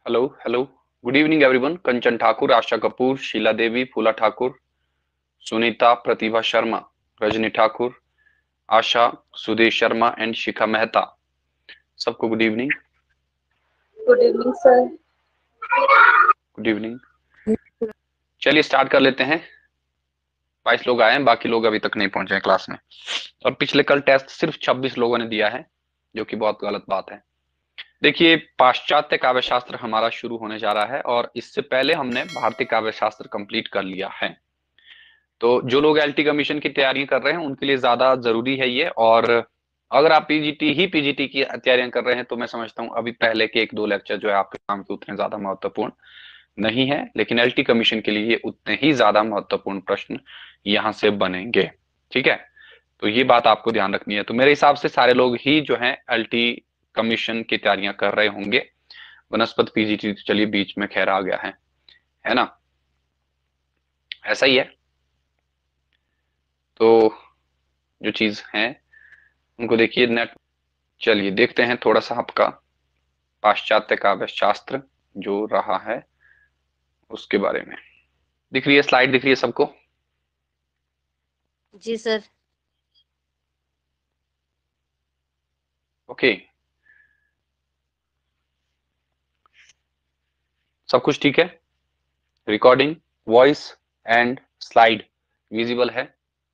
Hello hello. Good evening everyone. Kanchan Thakur, Asha Kapoor, Sheela Devi, Phoola Thakur, Sunita, Pratibha Sharma, Rajni Thakur, Asha, Sudesh Sharma and Shikha Mehta, सबको good evening. Good evening sir. Good evening. चलिए start कर लेते हैं। 22 लोग आए हैं, बाकी लोग अभी तक नहीं पहुंचे हैं क्लास में। और पिछले कल टेस्ट सिर्फ 26 लोगों ने दिया है, जो कि बहुत गलत बात है। देखिए, पाश्चात्य काव्य शास्त्र हमारा शुरू होने जा रहा है और इससे पहले हमने भारतीय काव्य शास्त्र कंप्लीट कर लिया है। तो जो लोग एलटी कमीशन की तैयारी कर रहे हैं उनके लिए ज्यादा जरूरी है ये। और अगर आप पीजीटी की तैयारियां कर रहे हैं तो मैं समझता हूं अभी पहले के 1-2 लेक्चर जो है आपके काम के उतने ज्यादा महत्वपूर्ण नहीं है, लेकिन एलटी कमीशन के लिए ये उतने ही ज्यादा महत्वपूर्ण प्रश्न यहाँ से बनेंगे। ठीक है, तो ये बात आपको ध्यान रखनी है। तो मेरे हिसाब से सारे लोग ही जो है एलटी कमीशन की तैयारियां कर रहे होंगे। वनस्पत पीजीटी तो चलिए बीच में खैर आ गया है ना, ऐसा ही है। तो जो चीज है उनको देखिए नेट। चलिए देखते हैं थोड़ा सा आपका पाश्चात्य काव्य शास्त्र जो रहा है उसके बारे में। दिख रही है स्लाइड, दिख रही है सबको? जी सर। ओके, सब कुछ ठीक है? Recording, voice and slide visible है?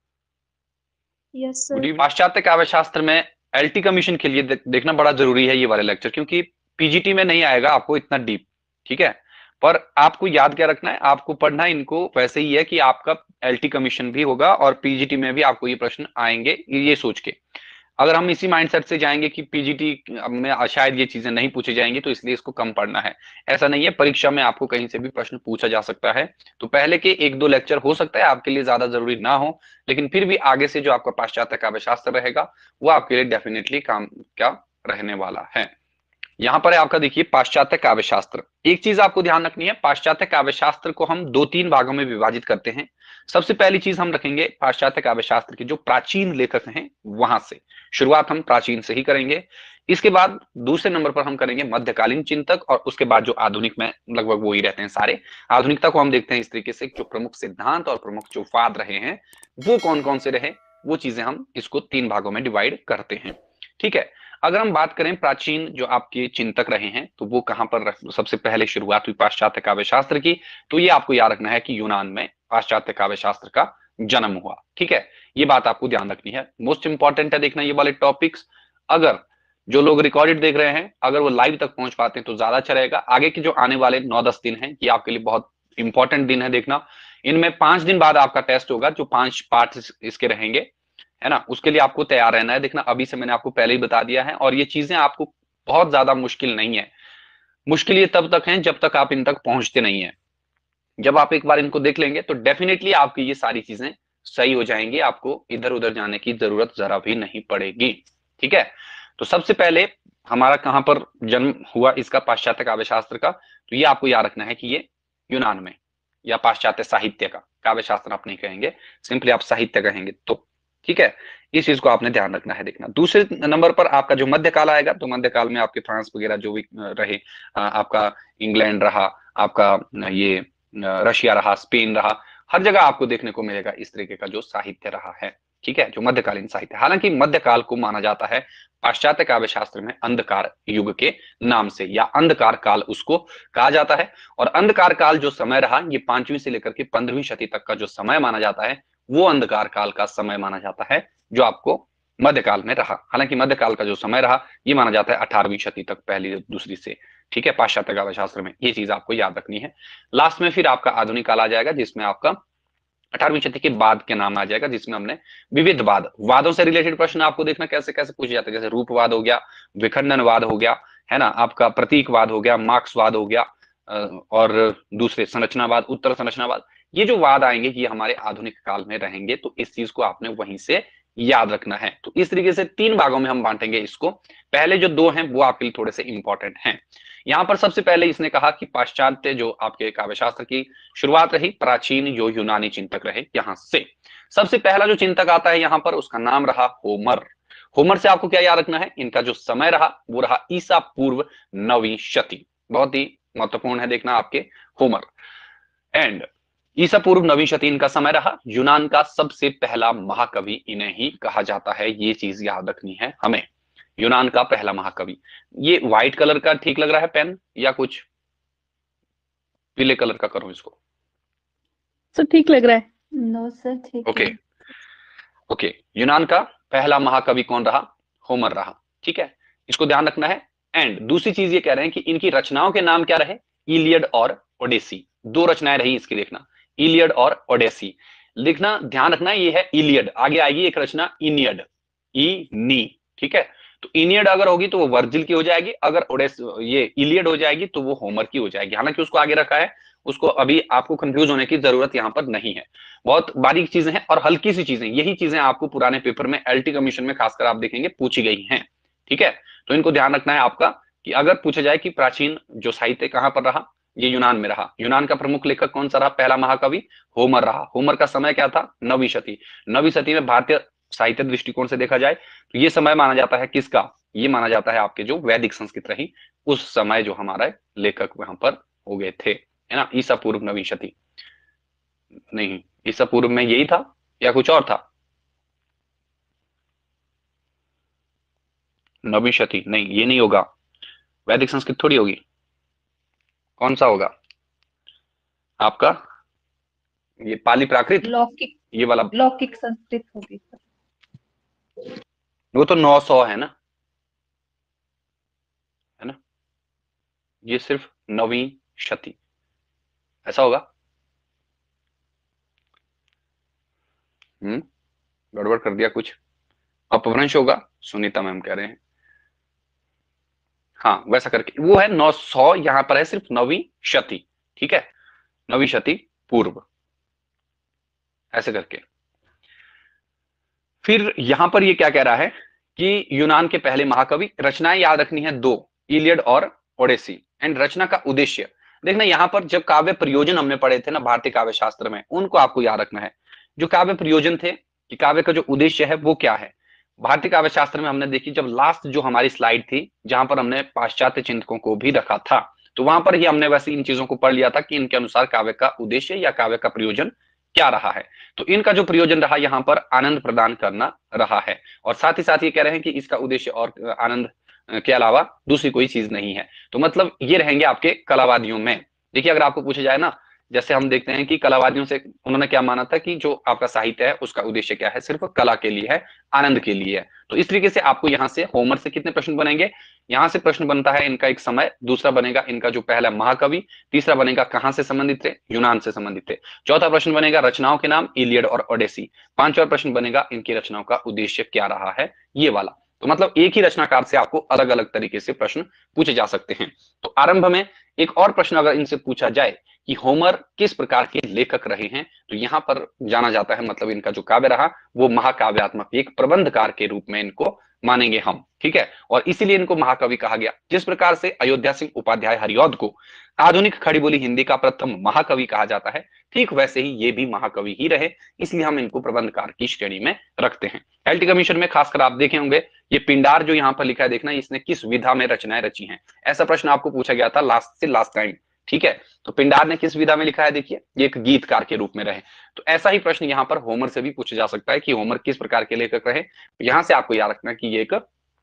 Yes good sir. इवनिंग। पाश्चात्य काव्य शास्त्र में एलटी कमीशन के लिए देखना बड़ा जरूरी है ये वाले लेक्चर, क्योंकि पीजीटी में नहीं आएगा आपको इतना डीप। ठीक है, पर आपको याद क्या रखना है, आपको पढ़ना इनको वैसे ही है कि आपका एलटी कमीशन भी होगा और पीजीटी में भी आपको ये प्रश्न आएंगे, ये सोच के। अगर हम इसी माइंडसेट से जाएंगे कि पीजीटी में शायद ये चीजें नहीं पूछी जाएंगी तो इसलिए इसको कम पढ़ना है, ऐसा नहीं है। परीक्षा में आपको कहीं से भी प्रश्न पूछा जा सकता है। तो पहले के 1-2 लेक्चर हो सकता है आपके लिए ज्यादा जरूरी ना हो, लेकिन फिर भी आगे से जो आपका पाश्चात्य काव्य शास्त्र रहेगा वो आपके लिए डेफिनेटली काम क्या रहने वाला है। यहां पर है आपका, देखिए, पाश्चात्य काव्य शास्त्र। एक चीज आपको ध्यान रखनी है, पाश्चात्य काव्य शास्त्र को हम 2-3 भागों में विभाजित करते हैं। सबसे पहली चीज हम रखेंगे पाश्चात्य काव्य शास्त्र के जो प्राचीन लेखक हैं वहां से शुरुआत हम प्राचीन से ही करेंगे। इसके बाद दूसरे नंबर पर हम करेंगे मध्यकालीन चिंतक, और उसके बाद जो आधुनिक में लगभग वो ही रहते हैं सारे। आधुनिकता को हम देखते हैं इस तरीके से, जो प्रमुख सिद्धांत और प्रमुख जो वाद रहे हैं वो कौन कौन से रहे, वो चीजें हम इसको 3 भागों में डिवाइड करते हैं। ठीक है, अगर हम बात करें प्राचीन जो आपके चिंतक रहे हैं तो वो कहां पर सबसे पहले शुरुआत हुई पाश्चात्य काव्य शास्त्र की, तो ये आपको याद रखना है कि यूनान में पाश्चात्य काव्य शास्त्र का जन्म हुआ। ठीक है, ये बात आपको ध्यान रखनी है, मोस्ट इंपॉर्टेंट है देखना ये वाले टॉपिक्स। अगर जो लोग रिकॉर्डेड देख रहे हैं अगर वो लाइव तक पहुंच पाते हैं तो ज्यादा अच्छा रहेगा। आगे के जो आने वाले 9-10 दिन हैं ये आपके लिए बहुत इंपॉर्टेंट दिन है देखना। इनमें 5 दिन बाद आपका टेस्ट होगा, जो 5 पार्ट इसके रहेंगे, है ना, उसके लिए आपको तैयार रहना है। देखना अभी से मैंने आपको पहले ही बता दिया है, और ये चीजें आपको बहुत ज्यादा मुश्किल नहीं है। मुश्किल ये तब तक है जब तक आप इन तक पहुंचते नहीं है। जब आप एक बार इनको देख लेंगे तो डेफिनेटली आपकी ये सारी चीजें सही हो जाएंगी, आपको इधर उधर जाने की जरूरत जरा भी नहीं पड़ेगी। ठीक है, तो सबसे पहले हमारा कहां पर जन्म हुआ इसका पाश्चात्य काव्य शास्त्र का, तो ये आपको याद रखना है कि ये यूनान में, या पाश्चात्य साहित्य का। काव्य शास्त्र आप नहीं कहेंगे, सिंपली आप साहित्य कहेंगे तो। ठीक है, इस चीज को आपने ध्यान रखना है देखना। दूसरे नंबर पर आपका जो मध्यकाल आएगा, तो मध्यकाल में आपके फ्रांस वगैरह जो भी रहे, आपका इंग्लैंड रहा, आपका ये रशिया रहा, स्पेन रहा, हर जगह आपको देखने को मिलेगा इस तरीके का जो साहित्य रहा है। ठीक है, जो मध्यकालीन साहित्य, हालांकि मध्यकाल को माना जाता है पाश्चात्य काव्य शास्त्र में अंधकार युग के नाम से, या अंधकार काल उसको कहा जाता है। और अंधकार काल जो समय रहा ये 5वीं से लेकर के 15वीं शती तक का जो समय माना जाता है वो अंधकार काल का समय माना जाता है, जो आपको मध्यकाल में रहा। हालांकि मध्यकाल का जो समय रहा ये माना जाता है 18वीं शती तक, पहली दूसरी से। ठीक है, पाश्चात्य काव्य शास्त्र में ये चीज आपको याद रखनी है। लास्ट में फिर आपका आधुनिक काल आ जाएगा, जिसमें आपका 18वीं शती के बाद के नाम आ जाएगा, जिसमें हमने विविध वाद, वादों से रिलेटेड प्रश्न आपको देखना कैसे कैसे पूछे जाते हैं। जैसे रूपवाद हो गया, विखंडनवाद हो गया, है ना, आपका प्रतीकवाद हो गया, मार्क्सवाद हो गया, और दूसरे संरचनावाद, उत्तर संरचनावाद। ये जो वाद आएंगे ये हमारे आधुनिक काल में रहेंगे, तो इस चीज को आपने वहीं से याद रखना है। तो इस तरीके से 3 भागों में हम बांटेंगे इसको। पहले जो 2 हैं वो आपके लिए थोड़े से इंपॉर्टेंट हैं। यहां पर सबसे पहले इसने कहा कि पाश्चात्य जो आपके काव्य शास्त्र की शुरुआत रही, प्राचीन जो यूनानी चिंतक रहे यहां से। सबसे पहला जो चिंतक आता है यहां पर उसका नाम रहा होमर। होमर से आपको क्या याद रखना है, इनका जो समय रहा वो रहा ईसा पूर्व 9वीं शती। बहुत ही महत्वपूर्ण है देखना आपके होमर। एंड ईसा पूर्व नवीं शती इनका समय रहा। यूनान का सबसे पहला महाकवि इन्हें ही कहा जाता है, ये चीज याद रखनी है हमें। यूनान का पहला महाकवि। ये व्हाइट कलर का ठीक लग रहा है पेन, या कुछ पीले कलर का करूं इसको? सर ठीक लग रहा है। नो सर ठीक ओके है। ओके, यूनान का पहला महाकवि कौन रहा? होमर रहा। ठीक है, इसको ध्यान रखना है। एंड दूसरी चीज ये कह रहे हैं कि इनकी रचनाओं के नाम क्या रहे? इलियड और ओडेसी। दो रचनाएं रही इसकी, देखना इलियड और ओडेसी लिखना, ध्यान रखना ये है इलियड, आगे आएगी एक रचना इनियड, ई नी। ठीक है, तो इनियड अगर होगी तो वो वर्जिल की हो जाएगी, अगर ओडेस ये इलियड हो जाएगी तो वो होमर की हो जाएगी। हालांकि उसको आगे रखा है, उसको अभी आपको कंफ्यूज होने की जरूरत यहां पर नहीं है। बहुत बारीक चीजें हैं और हल्की सी चीजें, यही चीजें आपको पुराने पेपर में एलटी कमीशन में खासकर आप देखेंगे पूछी गई हैं। ठीक है, तो इनको ध्यान रखना है आपका कि अगर पूछा जाए कि प्राचीन जो साहित्य कहां पर रहा, ये यूनान में रहा। यूनान का प्रमुख लेखक कौन सा रहा? पहला महाकवि होमर रहा। होमर का समय क्या था? नवीं शती। नवीं शती में भारतीय साहित्य दृष्टिकोण से देखा जाए तो ये समय माना जाता है किसका? ये माना जाता है आपके जो वैदिक संस्कृत रही उस समय जो हमारे लेखक वहां पर हो गए थे, है ना? ईसा पूर्व नवीं शती। नहीं, ईसा पूर्व में यही था या कुछ और था? नवीं शती नहीं, ये नहीं होगा। वैदिक संस्कृत थोड़ी होगी। कौन सा होगा आपका? ये पाली प्राकृत, लौकिक, ये वाला? लौकिक संस्कृत होगी सर। वो तो 900 है ना, है ना? ये सिर्फ नवीं शती, ऐसा होगा। गड़बड़ कर दिया कुछ, अपभ्रंश होगा, सुनीता मैम कह रहे हैं। हाँ, वैसा करके वो है 900, यहां पर है सिर्फ नवीं शती। ठीक है, नवीं शती पूर्व, ऐसे करके। फिर यहां पर ये क्या कह रहा है कि यूनान के पहले महाकवि, रचनाएं याद रखनी है दो, इलियड और ओडेसी। एंड रचना का उद्देश्य देखना, यहां पर जब काव्य प्रयोजन हमने पढ़े थे ना भारतीय काव्य शास्त्र में, उनको आपको याद रखना है। जो काव्य प्रयोजन थे कि काव्य का जो उद्देश्य है वो क्या है, भारतीय काव्य शास्त्र में हमने देखी जब लास्ट जो हमारी स्लाइड थी जहां पर हमने पाश्चात्य चिंतकों को भी रखा था, तो वहां पर ही हमने वैसे इन चीजों को पढ़ लिया था कि इनके अनुसार काव्य का उद्देश्य या काव्य का प्रयोजन क्या रहा है। तो इनका जो प्रयोजन रहा यहाँ पर आनंद प्रदान करना रहा है, और साथ ही साथ ये कह रहे हैं कि इसका उद्देश्य और आनंद के अलावा दूसरी कोई चीज नहीं है। तो मतलब ये रहेंगे आपके कलावादियों में। देखिए, अगर आपको पूछा जाए ना, जैसे हम देखते हैं कि कलावादियों से उन्होंने क्या माना था कि जो आपका साहित्य है उसका उद्देश्य क्या है? सिर्फ कला के लिए है, आनंद के लिए है। तो इस तरीके से आपको यहाँ से होमर से कितने प्रश्न बनेंगे? यहाँ से प्रश्न बनता है इनका एक समय, दूसरा बनेगा इनका जो पहला महाकवि, तीसरा बनेगा कहां से संबंधित थे? यूनान से संबंधित थे। चौथा प्रश्न बनेगा रचनाओं के नाम, इलियड और ओडेसी। पांचवा प्रश्न बनेगा इनकी रचनाओं का उद्देश्य क्या रहा है, ये वाला। तो मतलब एक ही रचनाकार से आपको अलग अलग तरीके से प्रश्न पूछे जा सकते हैं। तो आरंभ में एक और प्रश्न अगर इनसे पूछा जाए कि होमर किस प्रकार के लेखक रहे हैं, तो यहां पर जाना जाता है मतलब इनका जो काव्य रहा वो महाकाव्यात्मक, एक प्रबंधकार के रूप में इनको मानेंगे हम। ठीक है, और इसीलिए इनको महाकवि कहा गया। जिस प्रकार से अयोध्या सिंह उपाध्याय हरिऔध को आधुनिक खड़ी बोली हिंदी का प्रथम महाकवि कहा जाता है, ठीक वैसे ही ये भी महाकवि ही रहे, इसलिए हम इनको प्रबंधकार की श्रेणी में रखते हैं। एलटी कमीशन में खासकर आप देखे होंगे ये पिंडार जो यहाँ पर लिखा है, देखना इसने किस विधा में रचनाएं रची हैं। ऐसा प्रश्न आपको पूछा गया था लास्ट से लास्ट टाइम। ठीक है, तो पिंडार ने किस विधा में लिखा है? देखिए, ये एक गीतकार के रूप में रहे। तो ऐसा ही प्रश्न यहाँ पर होमर से भी पूछा जा सकता है कि होमर किस प्रकार के लेखक रहे। यहां से आपको याद रखना कि ये एक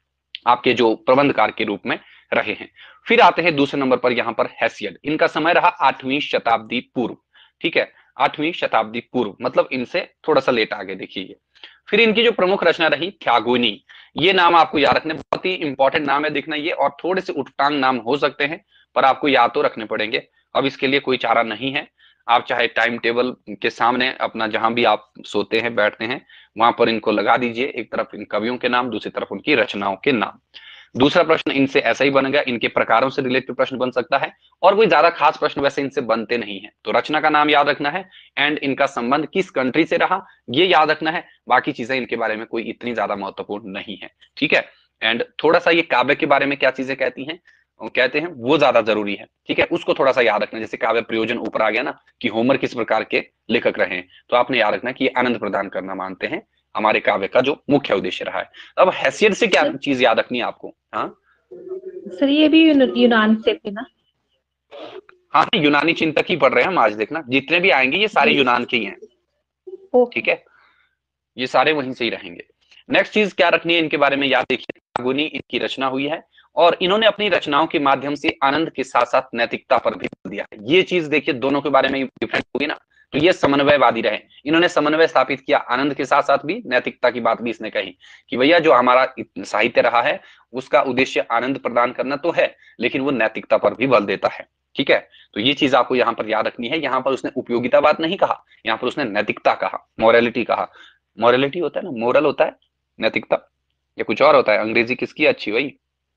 आपके जो प्रबंधकार के रूप में रहे हैं। फिर आते हैं दूसरे नंबर पर यहाँ पर हैसियड। इनका समय रहा 8वीं शताब्दी पूर्व। ठीक है, 8वीं शताब्दी पूर्व मतलब इनसे थोड़ा सा लेट आगे देखिए। फिर इनकी जो प्रमुख रचना रही थ्यागोनी, ये नाम आपको याद रखने, बहुत ही इंपॉर्टेंट नाम है देखना ये, और थोड़े से उठटांग नाम हो सकते हैं पर आपको याद तो रखने पड़ेंगे। अब इसके लिए कोई चारा नहीं है, आप चाहे टाइम टेबल के सामने अपना जहां भी आप सोते हैं बैठते हैं वहां पर इनको लगा दीजिए, एक तरफ इन कवियों के नाम, दूसरी तरफ उनकी रचनाओं के नाम। दूसरा प्रश्न इनसे ऐसा ही बनेगा, इनके प्रकारों से रिलेटेड प्रश्न बन सकता है, और कोई ज्यादा खास प्रश्न वैसे इनसे बनते नहीं है। तो रचना का नाम याद रखना है, एंड इनका संबंध किस कंट्री से रहा ये याद रखना है। बाकी चीजें इनके बारे में कोई इतनी ज्यादा महत्वपूर्ण नहीं है। ठीक है, एंड थोड़ा सा ये काव्य के बारे में क्या चीजें कहती हैं कहते हैं वो ज्यादा जरूरी है। ठीक है, उसको थोड़ा सा याद रखना। जैसे काव्य प्रयोजन ऊपर आ गया ना कि होमर किस प्रकार के लेखक रहे हैं, तो आपने याद रखना कि ये आनंद प्रदान करना मानते हैं, हमारे काव्य का जो मुख्य उद्देश्य रहा है। अब हैसियत से क्या चीज याद रखनी है आपको? हाँ सर ये भी यूनान से थे ना? हाँ, यूनानी चिंतक ही पढ़ रहे हैं हम आज। देखना जितने भी आएंगे ये सारे जी। यूनान के ही हैं, ओके। ठीक है, ये सारे वहीं से ही रहेंगे। नेक्स्ट चीज क्या रखनी है इनके बारे में याद देखिए, फाल्गुनी इनकी रचना हुई है और इन्होंने अपनी रचनाओं के माध्यम से आनंद के साथ साथ नैतिकता पर भी बल दिया है। ये चीज देखिए दोनों के बारे में डिफरेंट होगी ना, तो ये समन्वयवादी रहे, इन्होंने समन्वय स्थापित किया, आनंद के साथ साथ भी नैतिकता की बात भी इसने कही कि भैया जो हमारा साहित्य रहा है उसका उद्देश्य आनंद प्रदान करना तो है, लेकिन वो नैतिकता पर भी बल देता है, ठीक है। तो ये चीज आपको यहाँ पर याद रखनी है, यहाँ पर उसने उपयोगितावाद नहीं कहा, यहाँ पर उसने नैतिकता कहा, मोरालिटी कहा। मोरालिटी होता है ना, मोरल होता है नैतिकता, या कुछ और होता है? अंग्रेजी किसकी अच्छी भाई?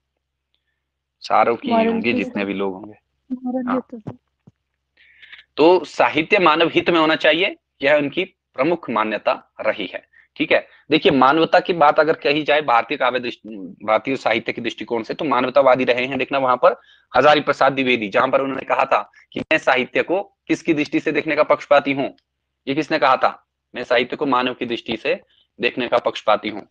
सारों की ही होंगी, मॉरलिटी जितने भी लोग होंगे। मॉरल हाँ, तो तो साहित्य मानव हित में होना चाहिए, यह उनकी प्रमुख मान्यता रही है, ठीक है। देखिए मानवता की बात अगर कही जाए भारतीय भारतीय साहित्य के दृष्टिकोण से, तो मानवतावादी रहे हैं। देखना वहां पर हजारी प्रसाद द्विवेदी, जहां पर उन्होंने कहा था कि मैं साहित्य को किसकी दृष्टि से देखने का पक्षपाती हूँ, ये किसने कहा था? मैं साहित्य को मानव की दृष्टि से देखने का पक्षपाती हूँ।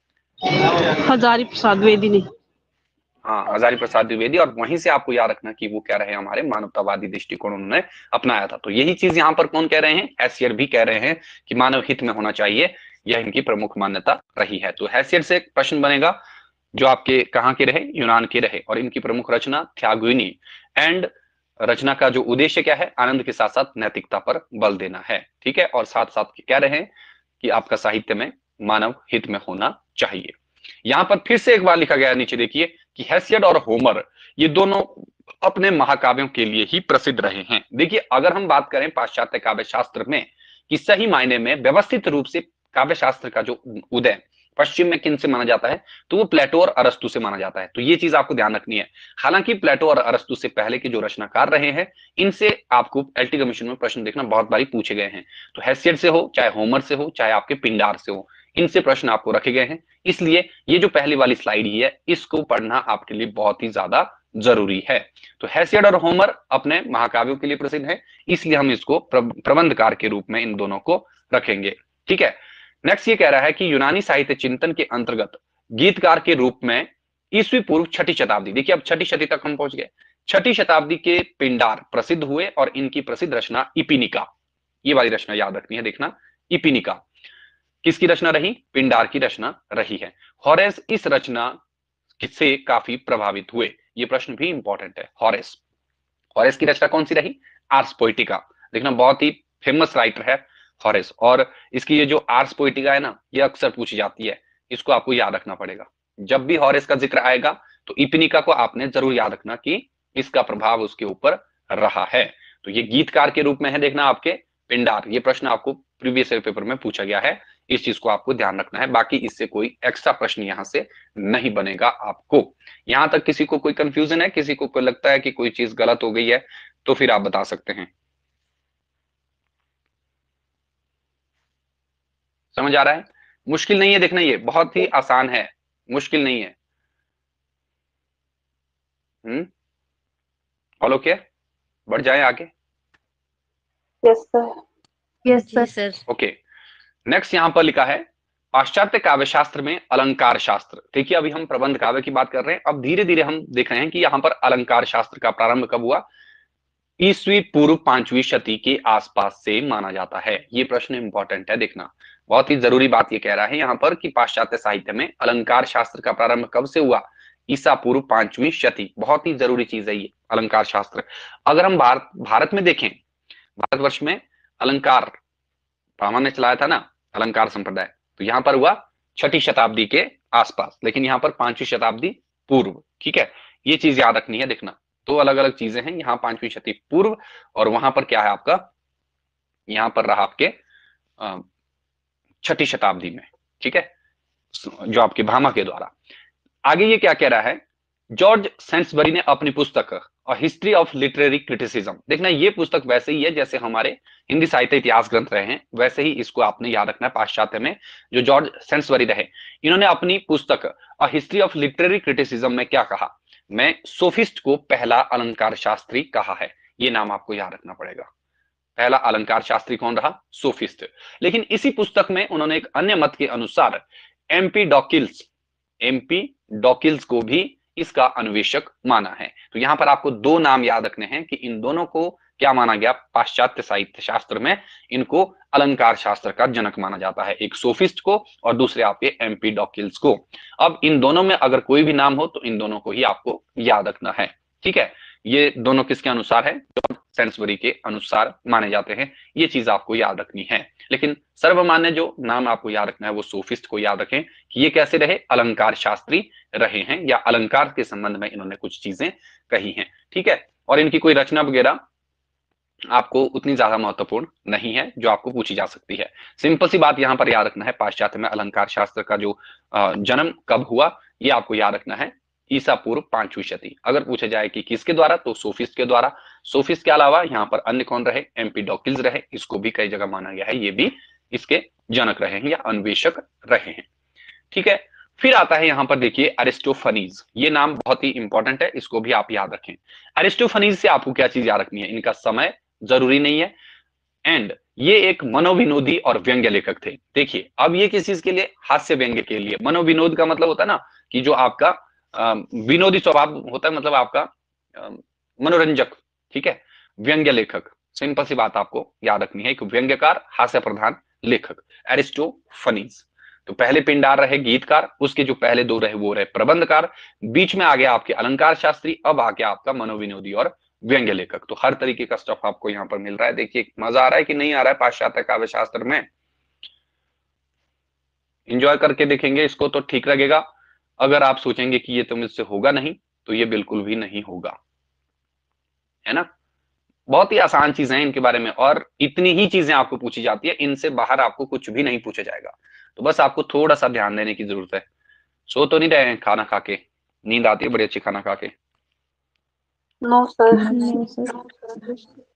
हजारी प्रसाद द्विवेदी ने। हाँ, हजारी प्रसाद द्विवेदी, और वहीं से आपको याद रखना कि वो कह रहे हैं हमारे मानवतावादी दृष्टिकोण उन्होंने अपनाया था। तो यही चीज यहाँ पर कौन कह रहे हैं? हैसियट भी कह रहे हैं कि मानव हित में होना चाहिए, यह इनकी प्रमुख मान्यता रही है। तो हैसियट से एक प्रश्न बनेगा जो आपके कहाँ के रहे? यूनान के रहे, और इनकी प्रमुख रचना थ्यागुइनी, एंड रचना का जो उद्देश्य क्या है? आनंद के साथ साथ नैतिकता पर बल देना है, ठीक है। और साथ साथ कह रहे हैं कि आपका साहित्य में मानव हित में होना चाहिए। यहां पर फिर से एक बार लिखा गया है, नीचे देखिए कि हेसियड और होमर ये दोनों अपने महाकाव्यों के लिए ही प्रसिद्ध रहे हैं। देखिए अगर हम बात करें पाश्चात्य काव्य शास्त्र में कि सही मायने में व्यवस्थित रूप से काव्य शास्त्र का जो उदय पश्चिम में किन से माना जाता है, तो वो प्लेटो और अरस्तु से माना जाता है। तो ये चीज आपको ध्यान रखनी है। हालांकि प्लेटो और अरस्तु से पहले के जो रचनाकार रहे हैं, इनसे आपको एलटी कमीशन में प्रश्न देखना बहुत बारी पूछे गए हैं। तो हैसियड से हो, चाहे होमर से हो, चाहे आपके पिंडार से हो, इनसे प्रश्न आपको रखे गए हैं। इसलिए ये जो पहली वाली स्लाइड ही है, इसको पढ़ना आपके लिए बहुत ही ज्यादा जरूरी है। तो हैसियड और होमर अपने महाकाव्यों के लिए प्रसिद्ध है, इसलिए हम इसको प्रबंधकार के रूप में इन दोनों को रखेंगे, ठीक है। नेक्स्ट ये कह रहा है कि यूनानी साहित्य चिंतन के अंतर्गत गीतकार के रूप में ईस्वी पूर्व 6ठी शताब्दी, देखिए अब 6ठी शती तक हम पहुंच गए, 6ठी शताब्दी के पिंडार प्रसिद्ध हुए, और इनकी प्रसिद्ध रचना इपिनिका, ये वाली रचना याद रखनी है। देखना इपिनिका किसकी रचना रही? पिंडार की रचना रही है। हॉरेस इस रचना से काफी प्रभावित हुए, ये प्रश्न भी इंपॉर्टेंट है। हॉरेस, हॉरेस की रचना कौन सी रही? Ars Poetica. देखना बहुत ही फेमस राइटर है हॉरेस, और इसकी ये जो आर्स पोइटिका है ना, ये अक्सर पूछी जाती है, इसको आपको याद रखना पड़ेगा। जब भी हॉरेस का जिक्र आएगा तो इपिनिका को आपने जरूर याद रखना कि इसका प्रभाव उसके ऊपर रहा है। तो ये गीतकार के रूप में है। देखना आपके पिंडार, ये प्रश्न आपको प्रीवियस ईयर पेपर में पूछा गया है, इस चीज को आपको ध्यान रखना है। बाकी इससे कोई एक्स्ट्रा प्रश्न यहां से नहीं बनेगा आपको। यहां तक किसी को कोई कंफ्यूजन है, किसी को कोई लगता है कि कोई चीज गलत हो गई है, तो फिर आप बता सकते हैं। समझ आ रहा है? मुश्किल नहीं है, देखना ये बहुत ही आसान है, मुश्किल नहीं है। ऑल ओके, बढ़ जाए आगे। Yes sir. Yes sir. Okay, next यहां पर लिखा है पाश्चात्य काव्य शास्त्र में अलंकार शास्त्र। देखिए अभी हम प्रबंध काव्य की बात कर रहे हैं, अब धीरे धीरे हम देख रहे हैं कि यहां पर अलंकार शास्त्र का प्रारंभ कब हुआ? ईस्वी पूर्व 5वीं शती के आसपास से माना जाता है। ये प्रश्न इंपॉर्टेंट है, देखना बहुत ही जरूरी बात ये कह रहा है यहाँ पर कि पाश्चात्य साहित्य में अलंकार शास्त्र का प्रारंभ कब से हुआ? ईसा पूर्व 5वीं शती। बहुत ही जरूरी चीज है ये अलंकार शास्त्र। अगर हम भारत में देखें, भारतवर्ष में अलंकार ब्राह्मण ने चलाया था ना, अलंकार संप्रदाय, तो यहां पर हुआ 6ठी शताब्दी के आसपास, लेकिन यहां पर 5वीं शताब्दी पूर्व, ठीक है। ये चीज याद रखनी है। देखना दो अलग अलग चीजें हैं, यहाँ 5वीं शती पूर्व, और वहां पर क्या है आपका, यहां पर रहा आपके 6ठी शताब्दी में, ठीक है, जो आपके भामा के द्वारा। आगे ये क्या कह रहा है? जॉर्ज सेंसबरी ने अपनी पुस्तक a history of literary criticism, देखना ये पुस्तक वैसे ही है जैसे हमारे हिंदी साहित्य इतिहास ग्रंथ रहे हैं, वैसे ही इसको आपने याद रखना है। पाश्चात्य में जो जॉर्ज सेंसबरी रहे, इन्होंने अपनी पुस्तक a history of literary criticism में क्या कहा? मैं सोफिस्ट को पहला अलंकार शास्त्री कहा है। ये नाम आपको याद रखना पड़ेगा। पहला अलंकार शास्त्री कौन रहा? सोफिस्ट। लेकिन इसी पुस्तक में उन्होंने एक अन्य मत के अनुसार एमपी डॉकिल्स को भी इसका अन्वेषक माना है। तो यहां पर आपको दो नाम याद रखने हैं कि इन दोनों को क्या माना गया पाश्चात्य साहित्य शास्त्र में, इनको अलंकार शास्त्र का जनक माना जाता है, एक सोफिस्ट को और दूसरे आपके एम्पीडोक्लिस को। अब इन दोनों में अगर कोई भी नाम हो तो इन दोनों को ही आपको याद रखना है, ठीक है। ये दोनों किसके अनुसार है, जॉन सेंसबरी के अनुसार माने जाते हैं, ये चीज आपको याद रखनी है। लेकिन सर्वमान्य जो नाम आपको याद रखना है वो सोफिस्ट को याद रखें कि ये कैसे रहे, अलंकार शास्त्री रहे हैं, या अलंकार के संबंध में इन्होंने कुछ चीजें कही हैं, ठीक है। और इनकी कोई रचना वगैरह आपको उतनी ज्यादा महत्वपूर्ण नहीं है जो आपको पूछी जा सकती है। सिंपल सी बात यहां पर याद रखना है, पाश्चात्य में अलंकार शास्त्र का जो जन्म कब हुआ ये आपको याद रखना है, ईसा पूर्व 5वीं शती। अगर पूछा जाए कि किसके द्वारा, तो सोफिस्ट के द्वारा। सोफिस्ट के अलावा यहाँ पर अन्य कौन रहे, एम्पीडोक्लिस रहे, इसको भी कई जगह माना गया है, ये भी इसके जनक रहे हैं या अन्वेषक रहे हैं, ठीक है। फिर आता है यहां पर देखिए अरिस्टोफनीज, ये नाम बहुत ही इंपॉर्टेंट है, इसको भी आप याद रखें। अरिस्टोफनीज से आपको क्या चीज याद रखनी है, इनका समय जरूरी नहीं है, एंड ये एक मनोविनोदी और व्यंग्य लेखक थे। देखिए अब ये किस चीज के लिए, हास्य व्यंग्य के लिए। मनोविनोद का मतलब होता है ना कि जो आपका विनोदी स्वभाव होता है, मतलब आपका मनोरंजक, ठीक है। व्यंग्य लेखक, सिंपल सी बात आपको याद रखनी है, एक व्यंग्यकार हास्य प्रधान लेखक एरिस्टोफनीज। तो पहले पिंडार रहे गीतकार, उसके जो पहले दो रहे वो रहे प्रबंधकार, बीच में आ गया आपके अलंकार शास्त्री, अब आ गया आपका मनोविनोदी और व्यंग्य लेखक। तो हर तरीके का स्टफ आपको यहाँ पर मिल रहा है। देखिए मजा आ रहा है कि नहीं आ रहा है पाश्चात्य काव्य शास्त्र में, इंजॉय करके देखेंगे इसको तो ठीक लगेगा। अगर आप सोचेंगे कि ये तो मुझसे होगा नहीं, तो ये बिल्कुल भी नहीं होगा, है ना। बहुत ही आसान चीजें हैं इनके बारे में, और इतनी ही चीजें आपको पूछी जाती है, इनसे बाहर आपको कुछ भी नहीं पूछा जाएगा। तो बस आपको थोड़ा सा ध्यान देने की जरूरत है। सो तो नहीं रहे हैं खाना खा के, नींद आती है बड़ी अच्छी खाना खा के? No sir. No sir.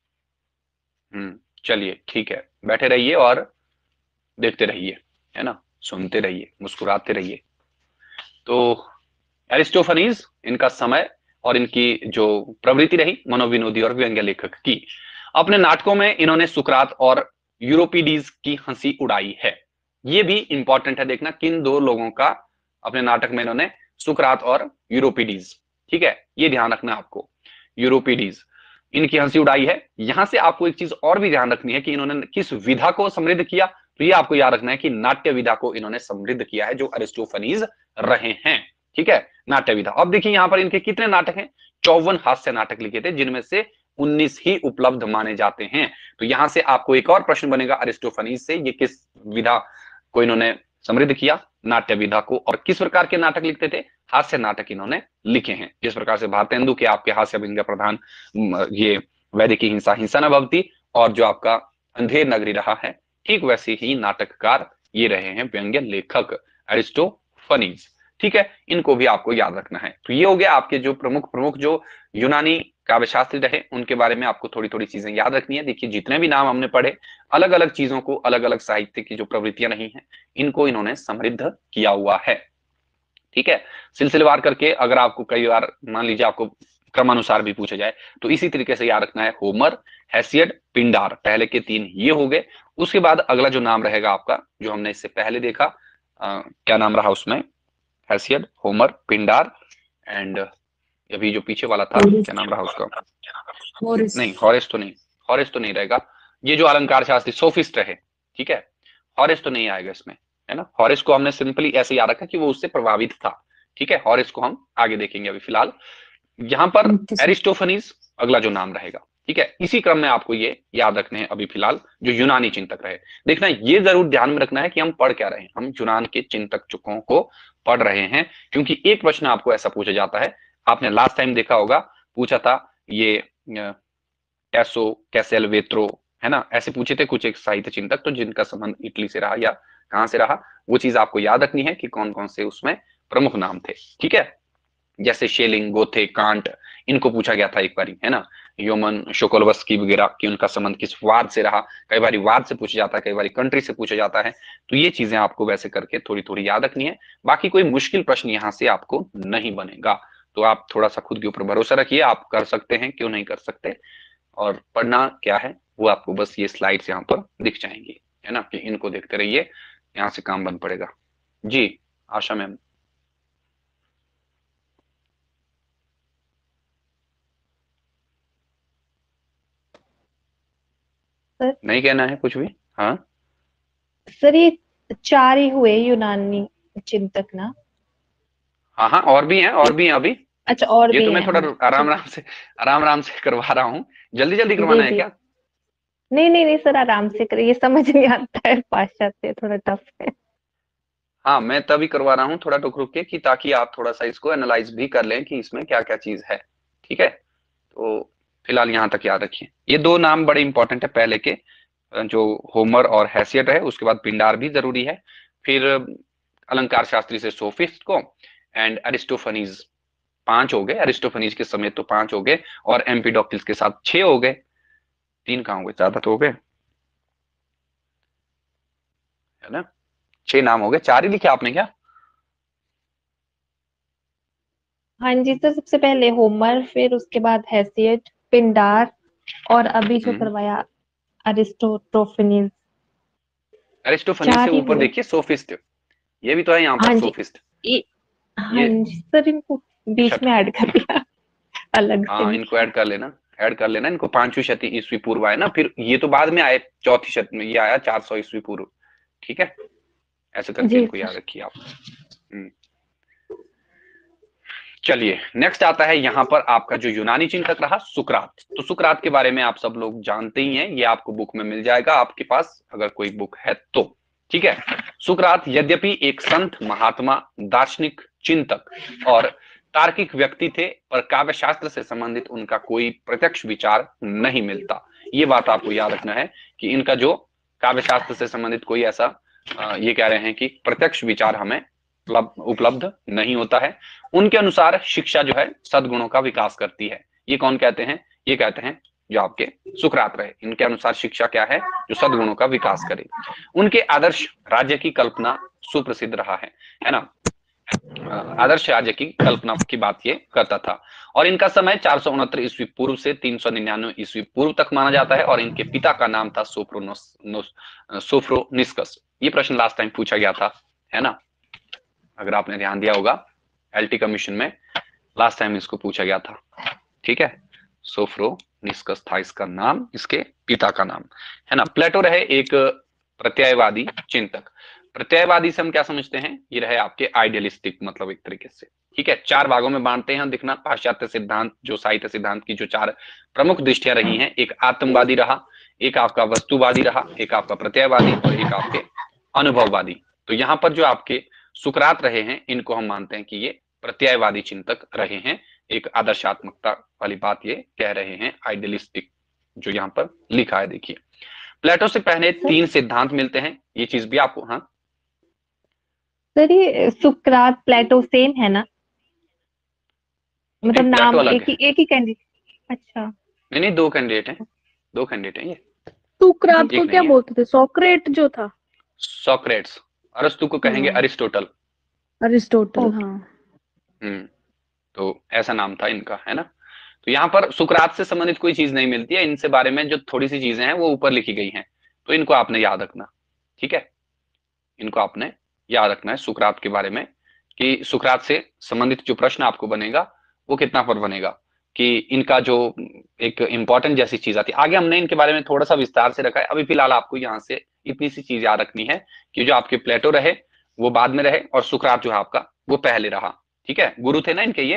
चलिए ठीक है, बैठे रहिए और देखते रहिए, है ना, सुनते रहिए, मुस्कुराते रहिए। तो एरिस्टोफनीज, इनका समय और इनकी जो प्रवृत्ति रही मनोविनोदी और व्यंग्य लेखक की। अपने नाटकों में इन्होंने सुकरात और यूरोपीडीज की हंसी उड़ाई है। ये भी इंपॉर्टेंट है देखना, किन दो लोगों का अपने नाटक में इन्होंने, सुकरात और यूरोपीडीज, ठीक है, ये ध्यान रखना आपको। यूरोपीडीज, इनकी हंसी उड़ाई है। यहां से आपको एक चीज और भी ध्यान रखनी है कि इन्होंने किस विधा को समृद्ध किया। तो ये आपको याद रखना है कि नाट्य विधा को इन्होंने समृद्ध किया है, जो अरिस्टोफनीज रहे हैं, ठीक है, नाट्य विधा। अब देखिए यहां पर इनके कितने नाटक हैं, 54 हास्य नाटक लिखे थे, जिनमें से 19 ही उपलब्ध माने जाते हैं। तो यहां से आपको एक और प्रश्न बनेगा अरिस्टोफनीज से, ये किस विधा को इन्होंने समृद्ध किया, नाट्य विधा को। और किस प्रकार के नाटक लिखते थे, हास्य नाटक इन्होंने लिखे हैं। जिस प्रकार से भारतेंदु के आपके हास्य व्यंग्य प्रधान ये वैदिकी हिंसा हिंसा न भवती, और जो आपका अंधेर नगरी रहा है, ठीक वैसे ही नाटककार ये रहे हैं व्यंग्य लेखक अरिस्टोफनीज, ठीक है। इनको भी आपको याद रखना है। तो ये हो गया आपके जो प्रमुख प्रमुख जो यूनानी काव्यशास्त्री रहे, उनके बारे में आपको थोड़ी थोड़ी चीजें याद रखनी है। देखिए जितने भी नाम हमने पढ़े, अलग अलग चीजों को, अलग अलग साहित्य की जो प्रवृत्तियां नहीं है, इनको इन्होंने समृद्ध किया हुआ है, ठीक है। सिलसिलेवार करके अगर आपको कई बार मान लीजिए आपको क्रमानुसार भी पूछा जाए, तो इसी तरीके से याद रखना है, होमर, हेसियड, पिंडार, पहले के 3 ये हो गए। उसके बाद अगला जो नाम रहेगा आपका, जो हमने इससे पहले देखा, क्या नाम रहा उसमें, हेसियड, होमर, पिंडार, एंड अभी जो पीछे वाला था क्या नाम रहा उसका, नहीं हॉरेस तो नहीं, हॉरेस तो नहीं रहेगा। ये जो अलंकार शास्त्री सोफिस्ट रहे, ठीक है, हॉरेस तो नहीं आएगा इसमें, है ना। हॉरेस को हमने सिंपली ऐसे याद रखा कि वो उससे प्रभावित था, ठीक है। हॉरेस को हम आगे देखेंगे, अभी फिलहाल यहां पर एरिस्टोफनीज अगला जो नाम रहेगा, ठीक है। इसी क्रम में आपको ये याद रखने हैं अभी फिलहाल जो यूनानी चिंतक रहे। देखना ये जरूर ध्यान में रखना है कि हम पढ़ क्या रहे हैं, हम यूनान के चिंतक चुकों को पढ़ रहे हैं, क्योंकि एक प्रश्न आपको ऐसा पूछा जाता है, आपने लास्ट टाइम देखा होगा, पूछा था ये कैसो कैसेल वेत्रो, है ना, ऐसे पूछे थे कुछ एक साहित्य चिंतक, तो जिनका संबंध इटली से रहा या कहां से रहा, वो चीज आपको याद रखनी है कि कौन कौन से उसमें प्रमुख नाम थे, ठीक है। जैसे शेलिंग, गोथे, कांट, इनको पूछा गया था एक बारी, है ना। योमन शोकोलवस्की वगैरह की उनका संबंध किस वाद से रहा, कई बार वाद से पूछा जाता है, कई बार कंट्री से पूछा जाता है। तो ये चीजें आपको वैसे करके थोड़ी थोड़ी याद रखनी है। बाकी कोई मुश्किल प्रश्न यहाँ से आपको नहीं बनेगा, तो आप थोड़ा सा खुद के ऊपर भरोसा रखिए, आप कर सकते हैं, क्यों नहीं कर सकते। और पढ़ना क्या है वो आपको बस ये स्लाइड्स यहाँ पर दिख जाएंगी, है ना, कि इनको देखते रहिए, यहाँ से काम बन पड़ेगा। जी आशा मैम। सर। नहीं कहना है कुछ भी? हाँ सर ये 4 ही हुए यूनानी चिंतक ना? हाँ हाँ, और भी हैं, और ये भी हैं अभी। अच्छा और ये भी तो मैं हैं, थोड़ा हाँ आराम ठीक। आराम आराम से करवा रहा हूँ। जल्दी जल्दी जी करवाना है जी। क्या? नहीं नहीं नहीं सर, आराम से करिए, ये समझ नहीं आता है, पाश्चात्य थोड़ा टफ है। हाँ, मैं तभी करवा रहा हूँ थोड़ा रुक रुक के, कि ताकि आप थोड़ा सा इसको एनालाइज भी कर लें कि इसमें क्या क्या चीज है। ठीक है, तो फिलहाल यहाँ तक याद रखिए। ये दो नाम बड़े इंपॉर्टेंट है पहले के, जो होमर और हैसियट है, उसके बाद पिंडार भी जरूरी है। फिर अलंकार शास्त्री से सोफिस्ट को, एंड अरिस्टोफनीज। 5 हो गए, अरिस्टोफनीज के समय तो 5 हो गए, और एम्पीडोक्लिस के साथ 6 हो गए। 3 कहाँ हो गए, ज्यादा तो हो गए, है ना? 6 नाम हो गए, 4 ही लिखे आपने क्या? हाँ जी सर, सबसे पहले होमर, फिर उसके बाद हैसियट, पिंडार, और अभी जो हम्म, करवाया अरिस्टोटोफेनीज। अरिस्टोफनीज से 4 ही ऊपर हुए। देखिए सोफिस्ट, ये भी तो है यहाँ पर हाँ जी। सोफिस्ट। ये हाँ ये जी सर, इनको बीच छठ में ऐड कर दिया अलग से हाँ, नहीं। इनको ऐड कर लेना, ऐड कर लेना इनको। 5वीं शती ईस्वी पूर्व आए ना, फिर ये तो बाद में आए, चौथी शती में ये आया 400 ईस्वी पूर्व। ठीक है, ऐसे करके जी इनको याद सर। रखिए आप। हम्म, चलिए नेक्स्ट आता है यहाँ पर आपका जो यूनानी चिंतक रहा, सुकरात। तो सुकरात के बारे में आप सब लोग जानते ही हैं, ये आपको बुक में मिल जाएगा आपके पास, अगर कोई बुक है तो। ठीक है, सुकरात यद्यपि एक संत, महात्मा, दार्शनिक, चिंतक और तार्किक व्यक्ति थे, पर काव्य शास्त्र से संबंधित उनका कोई प्रत्यक्ष विचार नहीं मिलता। ये बात आपको याद रखना है कि इनका जो काव्य शास्त्र से संबंधित कोई ऐसा ये कह रहे हैं कि प्रत्यक्ष विचार हमें उपलब्ध नहीं होता है। उनके अनुसार शिक्षा जो है सद्गुणों का विकास करती है। ये कौन कहते हैं? ये कहते हैं जो आपके सुकरात रहे। इनके अनुसार शिक्षा क्या है? जो सद्गुणों का विकास करे। उनके आदर्श राज्य की कल्पना सुप्रसिद्ध रहा है ना? आदर्श राज्य की कल्पना की बात ये करता था। और इनका समय 469 ईस्वी पूर्व से 399 ईस्वी पूर्व तक माना जाता है, और इनके पिता का नाम था सोफ्रोनिस्कस। ये प्रश्न लास्ट टाइम पूछा गया था, है ना? अगर आपने ध्यान दिया होगा, एलटी कमीशन में लास्ट टाइम इसको पूछा गया था। ठीक है, सोफ्रोनिस्कस था इसका नाम, इसके पिता का नाम, है ना? प्लेटो रहे एक प्रत्ययवादी चिंतक। प्रत्ययवादी से हम क्या समझते हैं? ये रहे आपके आइडियलिस्टिक, मतलब एक तरीके से। ठीक है, 4 भागों में बांटते हैं देखना, पाश्चात्य सिद्धांत, जो साहित्य सिद्धांत की जो 4 प्रमुख दृष्टियां रही हैं, एक आत्मवादी रहा, एक आपका वस्तुवादी रहा, एक आपका प्रत्ययवादी, और एक आपके अनुभववादी। तो यहाँ पर जो आपके सुकरात रहे हैं, इनको हम मानते हैं कि ये प्रत्ययवादी चिंतक रहे हैं। एक आदर्शात्मकता वाली बात ये कह रहे हैं, आइडियलिस्टिक, जो यहाँ पर लिखा है देखिए। प्लेटो से पहले सर 3 सिद्धांत मिलते हैं, ये चीज भी आपको। हाँ, सर, ये सुकरात प्लेटो सेम है ना? नहीं मतलब प्लेटो नाम अलग है। एक ही कैंडिडेट? अच्छा। नहीं नहीं, 2 कैंडिडेट हैं, 2 कैंडिडेट हैं ये, सुकरात जी। को एक क्या नहीं है। बोलते थे? सोक्रेट जो था। सोक्रेट्स, अरस्तु को कहेंगे हाँ, अरिस्टोटल। Aristotle, okay. हाँ। हम्म, तो ऐसा नाम था इनका, है ना? तो यहाँ पर सुकरात से संबंधित कोई चीज नहीं मिलती है, इनसे बारे में जो थोड़ी सी चीजें हैं वो ऊपर लिखी गई हैं, तो इनको आपने याद रखना। ठीक है, इनको आपने याद रखना है सुकरात के बारे में, कि सुकरात से संबंधित जो प्रश्न आपको बनेगा वो कितना पर बनेगा, कि इनका जो एक इंपॉर्टेंट जैसी चीज आती है। आगे हमने इनके बारे में थोड़ा सा विस्तार से रखा है, अभी फिलहाल आपको यहाँ से इतनी सी चीज याद रखनी है कि जो आपके प्लेटो रहे वो बाद में रहे, और सुकरात जो है आपका वो पहले रहा। ठीक है, गुरु थे ना इनके ये।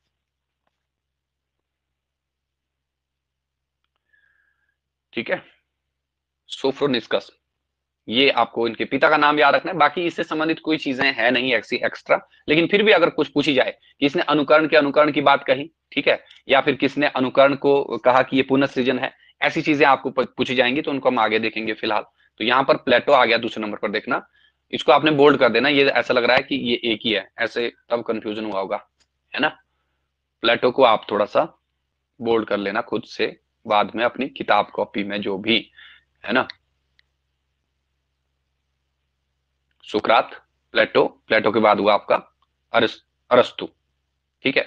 ठीक है, सोफ्रोनिस्कस, ये आपको इनके पिता का नाम याद रखना है। बाकी इससे संबंधित कोई चीजें है नहीं ऐसी एक्स्ट्रा, लेकिन फिर भी अगर कुछ पूछी जाए कि इसने अनुकरण की बात कही, ठीक है, या फिर किसने अनुकरण को कहा कि ये पुनः सृजन है, ऐसी चीजें आपको पूछी जाएंगी, तो उनको हम आगे देखेंगे। फिलहाल तो यहाँ पर प्लेटो आ गया दूसरे नंबर पर, देखना इसको आपने बोल्ड कर देना, ये ऐसा लग रहा है कि ये एक ही है, ऐसे तब कंफ्यूजन हुआ होगा, है ना? प्लेटो को आप थोड़ा सा बोल्ड कर लेना खुद से, बाद में अपनी किताब कॉपी में जो भी, है ना? सुकरात, प्लेटो, प्लेटो के बाद हुआ आपका अरस्तु। ठीक है,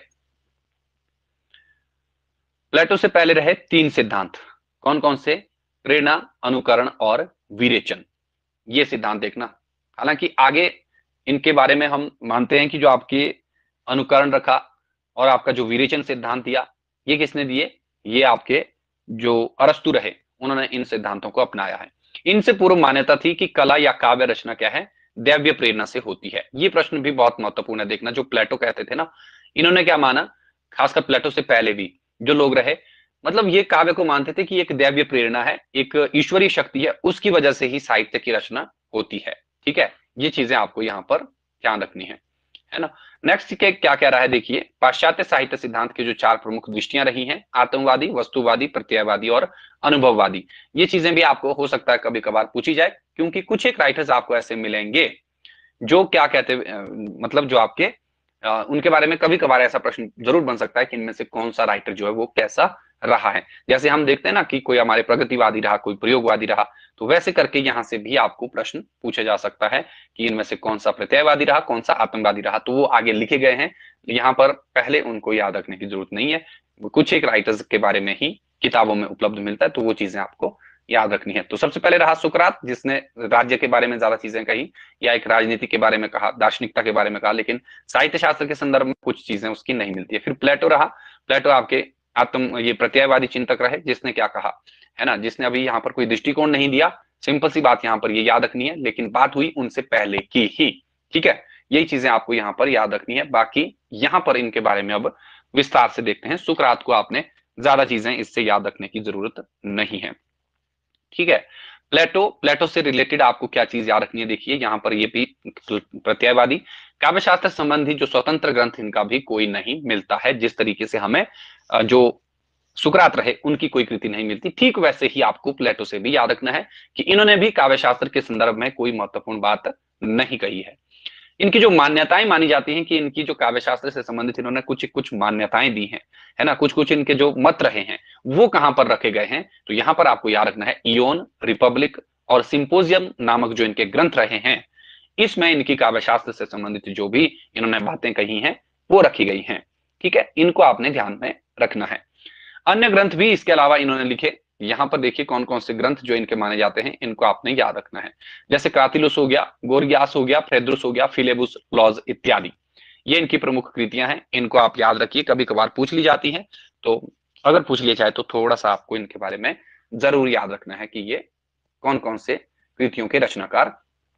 प्लेटो से पहले रहे 3 सिद्धांत, कौन कौन से? प्रेरणा, अनुकरण और विरेचन। ये सिद्धांत देखना। हालांकि आगे इनके बारे में हम मानते हैं कि जो आपके अनुकरण रखा और आपका जो विरेचन सिद्धांत दिया, ये किसने दिए? ये आपके जो अरस्तु रहे उन्होंने इन सिद्धांतों को अपनाया है। इनसे पूर्व मान्यता थी कि कला या काव्य रचना क्या है, दैवीय प्रेरणा से होती है। ये प्रश्न भी बहुत महत्वपूर्ण है, देखना जो प्लेटो कहते थे ना, इन्होंने क्या माना, खासकर प्लेटो से पहले भी जो लोग रहे, मतलब ये काव्य को मानते थे कि एक दैवीय प्रेरणा है, एक ईश्वरीय शक्ति है, उसकी वजह से ही साहित्य की रचना होती है। ठीक है, ये चीजें आपको यहाँ पर ध्यान रखनी है ना। नेक्स्ट क्या कह रहा है, देखिए पाश्चात्य साहित्य सिद्धांत की जो 4 प्रमुख दृष्टियां रही हैं, आत्मवादी, वस्तुवादी, प्रत्ययवादी और अनुभववादी। ये चीजें भी आपको हो सकता है कभी कभार पूछी जाए, क्योंकि कुछ एक राइटर्स आपको ऐसे मिलेंगे जो क्या कहते, मतलब जो आपके उनके बारे में कभी कभार ऐसा प्रश्न जरूर बन सकता है कि इनमें से कौन सा राइटर जो है वो कैसा रहा है। जैसे हम देखते हैं ना कि कोई हमारे प्रगतिवादी रहा, कोई प्रयोगवादी रहा, तो वैसे करके यहां से भी आपको प्रश्न पूछा जा सकता है कि इनमें से कौन सा प्रत्ययवादी रहा, कौन सा आत्मवादी रहा। तो वो आगे लिखे गए हैं, यहाँ पर पहले उनको याद रखने की जरूरत नहीं है, कुछ एक राइटर्स के बारे में ही किताबों में उपलब्ध मिलता है, तो वो चीजें आपको याद रखनी है। तो सबसे पहले रहा सुकरात, जिसने राज्य के बारे में ज्यादा चीजें कही, या एक राजनीति के बारे में कहा, दार्शनिकता के बारे में कहा, लेकिन साहित्य शास्त्र के संदर्भ में कुछ चीजें उसकी नहीं मिलती है। फिर प्लेटो रहा, प्लेटो आपके ये प्रत्ययवादी चिंतक रहे, जिसने क्या कहा, है ना, जिसने अभी यहाँ पर कोई दृष्टिकोण नहीं दिया। सिंपल सी बात यहाँ पर ये याद रखनी है, लेकिन बात हुई उनसे पहले की ही। ठीक है, यही चीजें आपको यहाँ पर याद रखनी है। बाकी यहाँ पर इनके बारे में अब विस्तार से देखते हैं। सुकरात को आपने ज्यादा चीजें इससे याद रखने की जरूरत नहीं है। ठीक है, प्लेटो से रिलेटेड आपको क्या चीज याद रखनी है, देखिए यहाँ पर ये भी प्रत्ययवादी काव्यशास्त्र संबंधी जो स्वतंत्र ग्रंथ, इनका भी कोई नहीं मिलता है। जिस तरीके से हमें जो सुकरात रहे उनकी कोई कृति नहीं मिलती, ठीक वैसे ही आपको प्लेटो से भी याद रखना है कि इन्होंने भी काव्यशास्त्र के संदर्भ में कोई महत्वपूर्ण बात नहीं कही है। इनकी जो मान्यताएं मानी जाती हैं कि इनकी जो काव्यशास्त्र से संबंधित इन्होंने कुछ मान्यताएं दी हैं, है ना, कुछ इनके जो मत रहे हैं वो कहां पर रखे गए हैं, तो यहां पर आपको याद रखना है इयोन, रिपब्लिक और सिंपोजियम नामक जो इनके ग्रंथ रहे हैं, इसमें इनकी काव्यशास्त्र से संबंधित जो भी इन्होंने बातें कही हैं वो रखी गई हैं। ठीक है, इनको आपने ध्यान में रखना है। अन्य ग्रंथ भी इसके अलावा इन्होंने लिखे, यहां पर देखिए कौन कौन से ग्रंथ जो इनके माने जाते हैं, इनको आपने याद रखना है। जैसे क्रातिलुस हो गया, गोर्गियास हो गया, फ्रेद्रुस हो गया, फिलेबुस, लॉज इत्यादि, ये इनकी प्रमुख कृतियां हैं। इनको आप याद रखिए, कभी कभार पूछ ली जाती हैं, तो अगर पूछ लिया जाए तो थोड़ा सा आपको इनके बारे में जरूर याद रखना है कि ये कौन कौन से कृतियों के रचनाकार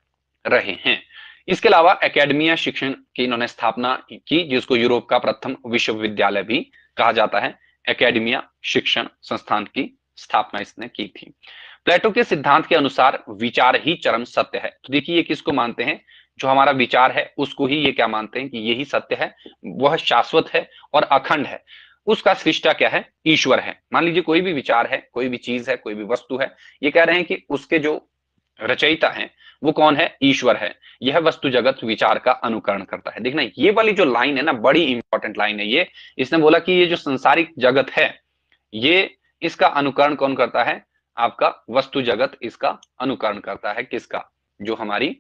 रहे हैं। इसके अलावा एकेडमिया शिक्षण की इन्होंने स्थापना की, जिसको यूरोप का प्रथम विश्वविद्यालय भी कहा जाता है। एकेडमिया शिक्षण संस्थान की स्थापना इसने की थी। प्लेटो के सिद्धांत के अनुसार विचार ही चरम सत्य है। तो देखिए ये किसको मानते हैं, जो हमारा विचार है उसको ही ये क्या मानते हैं कि यही सत्य है, वह शाश्वत है और अखंड है। उसका सृष्टा क्या है, ईश्वर है। मान लीजिए कोई भी विचार है, कोई भी चीज है, कोई भी वस्तु है, ये कह रहे हैं कि उसके जो रचयिता है वो कौन है, ईश्वर है। यह वस्तु जगत विचार का अनुकरण करता है। देखना ये वाली जो लाइन है ना, बड़ी इंपॉर्टेंट लाइन है ये। इसने बोला कि ये जो संसारिक जगत है, ये इसका अनुकरण कौन करता है, आपका वस्तु जगत इसका अनुकरण करता है। किसका, जो हमारी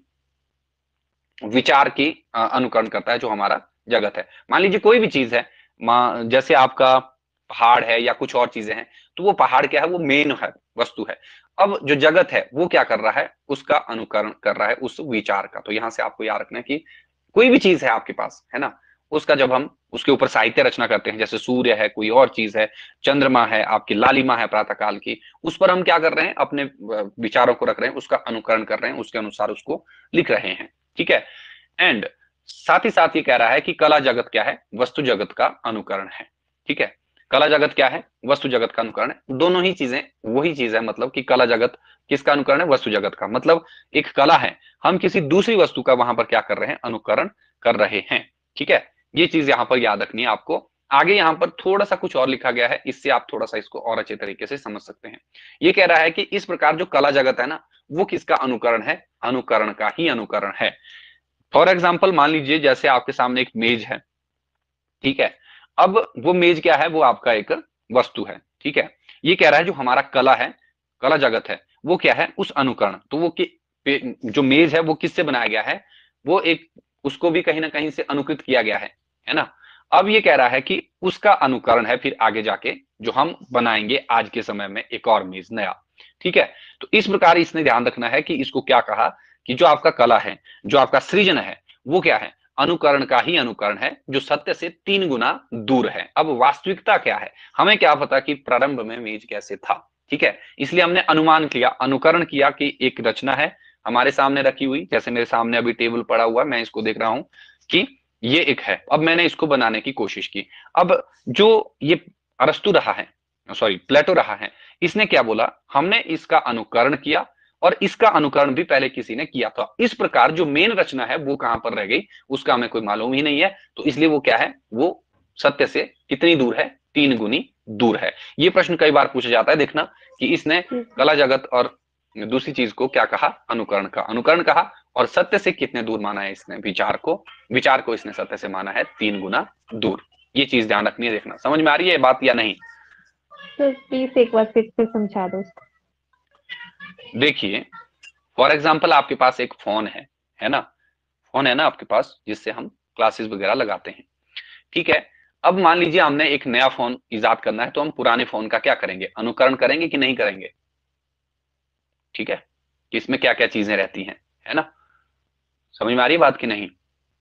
विचार की अनुकरण करता है, जो हमारा जगत है। मान लीजिए कोई भी चीज है, जैसे आपका पहाड़ है या कुछ और चीजें हैं, तो वो पहाड़ क्या है, वो मेन है, वस्तु है। अब जो जगत है वो क्या कर रहा है, उसका अनुकरण कर रहा है उस विचार का। तो यहां से आपको याद रखना है कि कोई भी चीज है आपके पास, है ना, उसका जब हम उसके ऊपर साहित्य रचना करते हैं, जैसे सूर्य है, कोई और चीज है, चंद्रमा है, आपकी लालिमा है प्रातः काल की, उस पर हम क्या कर रहे हैं, अपने विचारों को रख रहे हैं, उसका अनुकरण कर रहे हैं, उसके अनुसार उसको लिख रहे हैं। ठीक है, एंड साथ ही साथ ये कह रहा है कि कला जगत क्या है, वस्तु जगत का अनुकरण है। ठीक है, कला जगत क्या है, वस्तु जगत का अनुकरण है। दोनों ही चीजें वही चीज है, मतलब कि कला जगत किसका अनुकरण है, वस्तु जगत का। मतलब एक कला है, हम किसी दूसरी वस्तु का वहां पर क्या कर रहे हैं, अनुकरण कर रहे हैं। ठीक है, ये चीज यहां पर याद रखनी है आपको। आगे यहां पर थोड़ा सा कुछ और लिखा गया है, इससे आप थोड़ा सा इसको और अच्छे तरीके से समझ सकते हैं। ये कह रहा है कि इस प्रकार जो कला जगत है ना, वो किसका अनुकरण है, अनुकरण का ही अनुकरण है। फॉर एग्जाम्पल मान लीजिए जैसे आपके सामने एक मेज है, ठीक है, अब वो मेज क्या है, वो आपका एक वस्तु है। ठीक है, ये कह रहा है जो हमारा कला है, कला जगत है, वो क्या है, उस अनुकरण। तो वो जो मेज है वो किससे बनाया गया है, वो एक उसको भी कहीं ना कहीं से अनुकृत किया गया है ना। अब ये कह रहा है कि उसका अनुकरण है फिर आगे जाके जो हम बनाएंगे आज के समय में एक और मेज नया। ठीक है, तो इस प्रकार इसने ध्यान रखना है कि इसको क्या कहा कि जो आपका कला है, जो आपका सृजन है, वो क्या है, अनुकरण का ही अनुकरण है, जो सत्य से 3 गुना दूर है। अब वास्तविकता क्या है, हमें क्या पता कि प्रारंभ में मेज कैसे था। ठीक है। इसलिए हमने अनुमान किया, अनुकरण किया कि एक रचना है हमारे सामने रखी हुई, जैसे मेरे सामने अभी टेबल पड़ा हुआ है, मैं इसको देख रहा हूं कि ये एक है। अब मैंने इसको बनाने की कोशिश की। अब जो ये अरस्तु रहा है, सॉरी प्लेटो रहा है, इसने क्या बोला, हमने इसका अनुकरण किया और इसका अनुकरण भी पहले किसी ने किया था। इस प्रकार जो मेन रचना है वो कहां पर रह गई, उसका हमें कोई मालूम ही नहीं है। तो इसलिए वो क्या है, वो सत्य से कितनी दूर है, 3 गुनी दूर है। ये प्रश्न कई बार पूछा जाता है, देखना कि इसने कला जगत और दूसरी चीज को क्या कहा, अनुकरण का अनुकरण कहा, और सत्य से कितने दूर माना है इसने विचार को इसने सत्य से माना है 3 गुना दूर। ये चीज ध्यान रखनी है। देखना समझ में आ रही है बात या नहीं? सर प्लीज एक बार फिर से समझा दो उसको। देखिए फॉर एग्जाम्पल आपके पास एक फोन है ना, फोन है ना आपके पास, जिससे हम क्लासेस वगैरह लगाते हैं, ठीक है। अब मान लीजिए हमने एक नया फोन इजाद करना है, तो हम पुराने फोन का क्या करेंगे, अनुकरण करेंगे कि नहीं करेंगे? ठीक है, कि इसमें क्या क्या चीजें रहती हैं, है ना। समझ में आ रही है बात कि नहीं?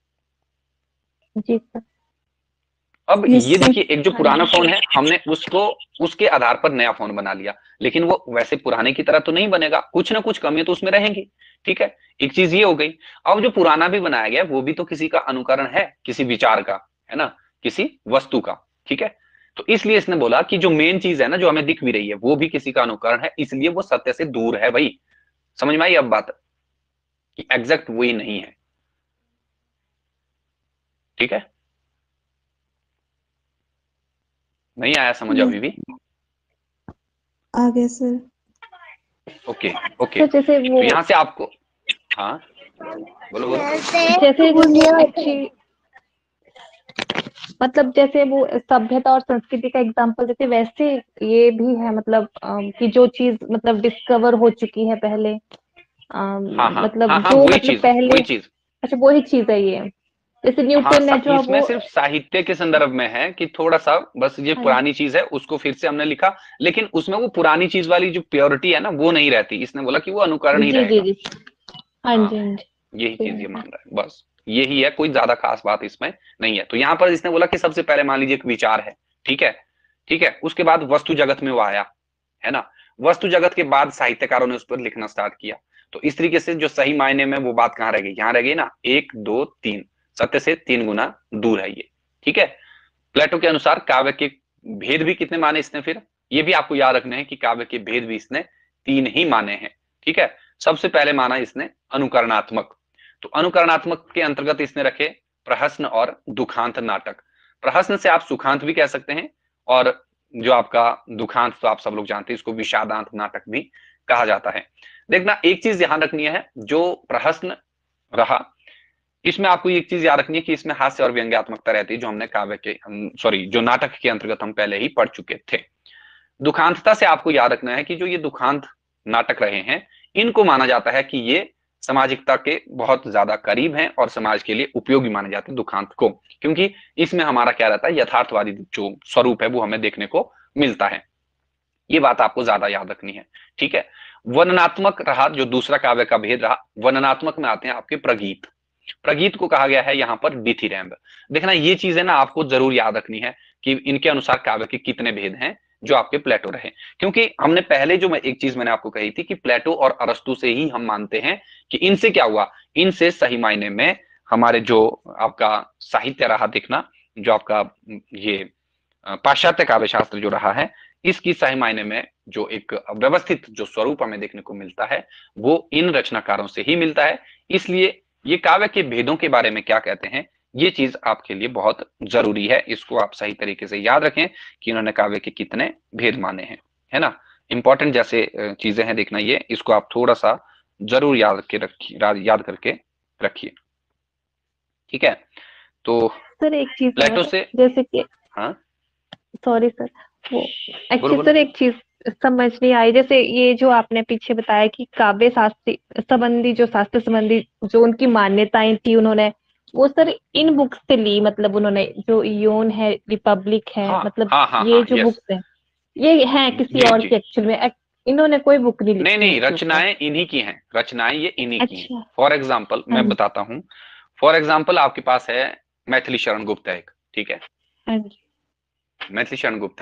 जी सर। अब यस ये सर। देखिए, एक जो पुराना फोन है हमने उसको उसके आधार पर नया फोन बना लिया, लेकिन वो वैसे पुराने की तरह तो नहीं बनेगा, कुछ ना कुछ कमी तो उसमें रहेंगी, ठीक है। एक चीज ये हो गई। अब जो पुराना भी बनाया गया वो भी तो किसी का अनुकरण है, किसी विचार का, है ना, किसी वस्तु का, ठीक है। तो इसलिए इसने बोला कि जो मेन चीज है ना, जो हमें दिख भी रही है, वो भी किसी का अनुकरण है, इसलिए वो सत्य से दूर है भाई। समझ में आई अब बात, कि एग्जैक्ट वही नहीं है, ठीक है। नहीं आया समझ अभी भी? आ गया सर। Okay okay. सर जैसे तो वो, यहां से आपको, हाँ बोलो बोलो। जैसे अच्छी, मतलब जैसे वो सभ्यता और संस्कृति का एग्जाम्पल देते, वैसे ये भी है मतलब कि जो चीज मतलब डिस्कवर हो चुकी है पहले, हाँ हाँ मतलब हाँ हाँ, जो वही मतलब चीज पहले। वही चीज। अच्छा वही चीज है ये, जैसे हाँ न्यूटन है जो है इसमें वो। सिर्फ साहित्य के संदर्भ में है कि थोड़ा सा बस ये हाँ पुरानी चीज है, उसको फिर से हमने लिखा, लेकिन उसमें वो पुरानी चीज वाली जो प्योरिटी है ना, वो नहीं रहती। इसने बोला कि वो अनुकरण ही जी जी रहेगा। जी। हाँ हाँ, जी हाँ जी। यही सही चीज ये बात है। मान रहा है, बस यही है, कोई ज्यादा खास बात इसमें नहीं है। तो यहाँ पर इसने बोला कि सबसे पहले मान लीजिए एक विचार है, ठीक है, ठीक है। उसके बाद वस्तु जगत में वो आया, है ना। वस्तु जगत के बाद साहित्यकारों ने उस पर लिखना स्टार्ट किया। तो इस तरीके से जो सही मायने में वो बात कहाँ रह गई, यहाँ रह गई ना, 1 2 3, सत्य से 3 गुना दूर है ये, ठीक है। प्लेटो के अनुसार काव्य के भेद भी कितने माने इसने, फिर ये भी आपको याद रखने हैं कि काव्य के भेद भी इसने 3 ही माने हैं, ठीक है। सबसे पहले माना इसने अनुकरणात्मक। तो अनुकरणात्मक के अंतर्गत इसने रखे प्रहसन और दुखांत नाटक। प्रहसन से आप सुखांत भी कह सकते हैं, और जो आपका दुखांत तो आप सब लोग जानते हैं, इसको विषादांत नाटक भी कहा जाता है। देखना एक चीज ध्यान रखनी है, जो प्रहसन रहा, इसमें आपको एक चीज याद रखनी है कि इसमें हास्य और व्यंग्यात्मकता रहती है, जो हमने काव्य के, सॉरी, जो नाटक के अंतर्गत हम पहले ही पढ़ चुके थे। दुखांतता से आपको याद रखना है कि जो ये दुखांत नाटक रहे हैं, इनको माना जाता है कि ये सामाजिकता के बहुत ज्यादा करीब हैं और समाज के लिए उपयोगी माने जाते हैं दुखांत को, क्योंकि इसमें हमारा क्या रहता है, यथार्थवादी जो स्वरूप है वो हमें देखने को मिलता है। ये बात आपको ज्यादा याद रखनी है, ठीक है। वर्णनात्मक रहा, जो दूसरा काव्य का भेद रहा, वर्णनात्मक में आते हैं आपके प्रगीत। प्रगीत को कहा गया है यहाँ पर डिथिरैम्ब। देखना ये चीजें ना आपको जरूर याद रखनी है कि इनके अनुसार काव्य के कितने भेद हैं, जो आपके प्लेटो रहे। क्योंकि हमने पहले जो एक चीज मैंने आपको कही थी कि प्लेटो और अरस्तु से ही हम मानते हैं कि इनसे क्या हुआ, इनसे सही मायने में हमारे जो आपका साहित्य रहा, देखना जो आपका ये पाश्चात्य काव्य शास्त्र जो रहा है, इसकी सही मायने में जो एक व्यवस्थित जो स्वरूप हमें देखने को मिलता है, वो इन रचनाकारों से ही मिलता है। इसलिए ये काव्य के भेदों के बारे में क्या कहते हैं, ये चीज आपके लिए बहुत जरूरी है। इसको आप सही तरीके से याद रखें कि इन्होंने काव्य के कितने भेद माने हैं, है ना। इंपॉर्टेंट जैसे चीजें हैं, देखना ये, इसको आप थोड़ा सा जरूर याद के रखिए, याद करके रखिए, ठीक है। तो सर एक चीज प्लेटो और, से, जैसे कि, हाँ सॉरी सर, वो बोलो एक्चुअली बोलो। सर एक चीज समझ नहीं आई, जैसे ये जो आपने पीछे बताया कि काव्य शास्त्र संबंधी, जो शास्त्र संबंधी जो उनकी मान्यताएं थी उन्होंने, वो सर इन बुक्स से ली, मतलब उन्होंने जो इयोन है, रिपब्लिक है, हाँ मतलब हाँ हाँ ये हाँ, जो यस, बुक्स है ये है किसी जी और जी। की एक्चुअल में, इन्होंने कोई बुक नहीं नहीं लिखी है नहीं, इसके ऊपर। रचनाएं इन्हीं की हैं, रचनाएं ये इन्हीं की हैं। अच्छा। फॉर एग्जाम्पल हाँ मैं जी बताता हूँ। फॉर एग्जाम्पल आपके पास है मैथिली शरण गुप्त है एक, ठीक है, हाँ जी। मैथिली शरण गुप्त है।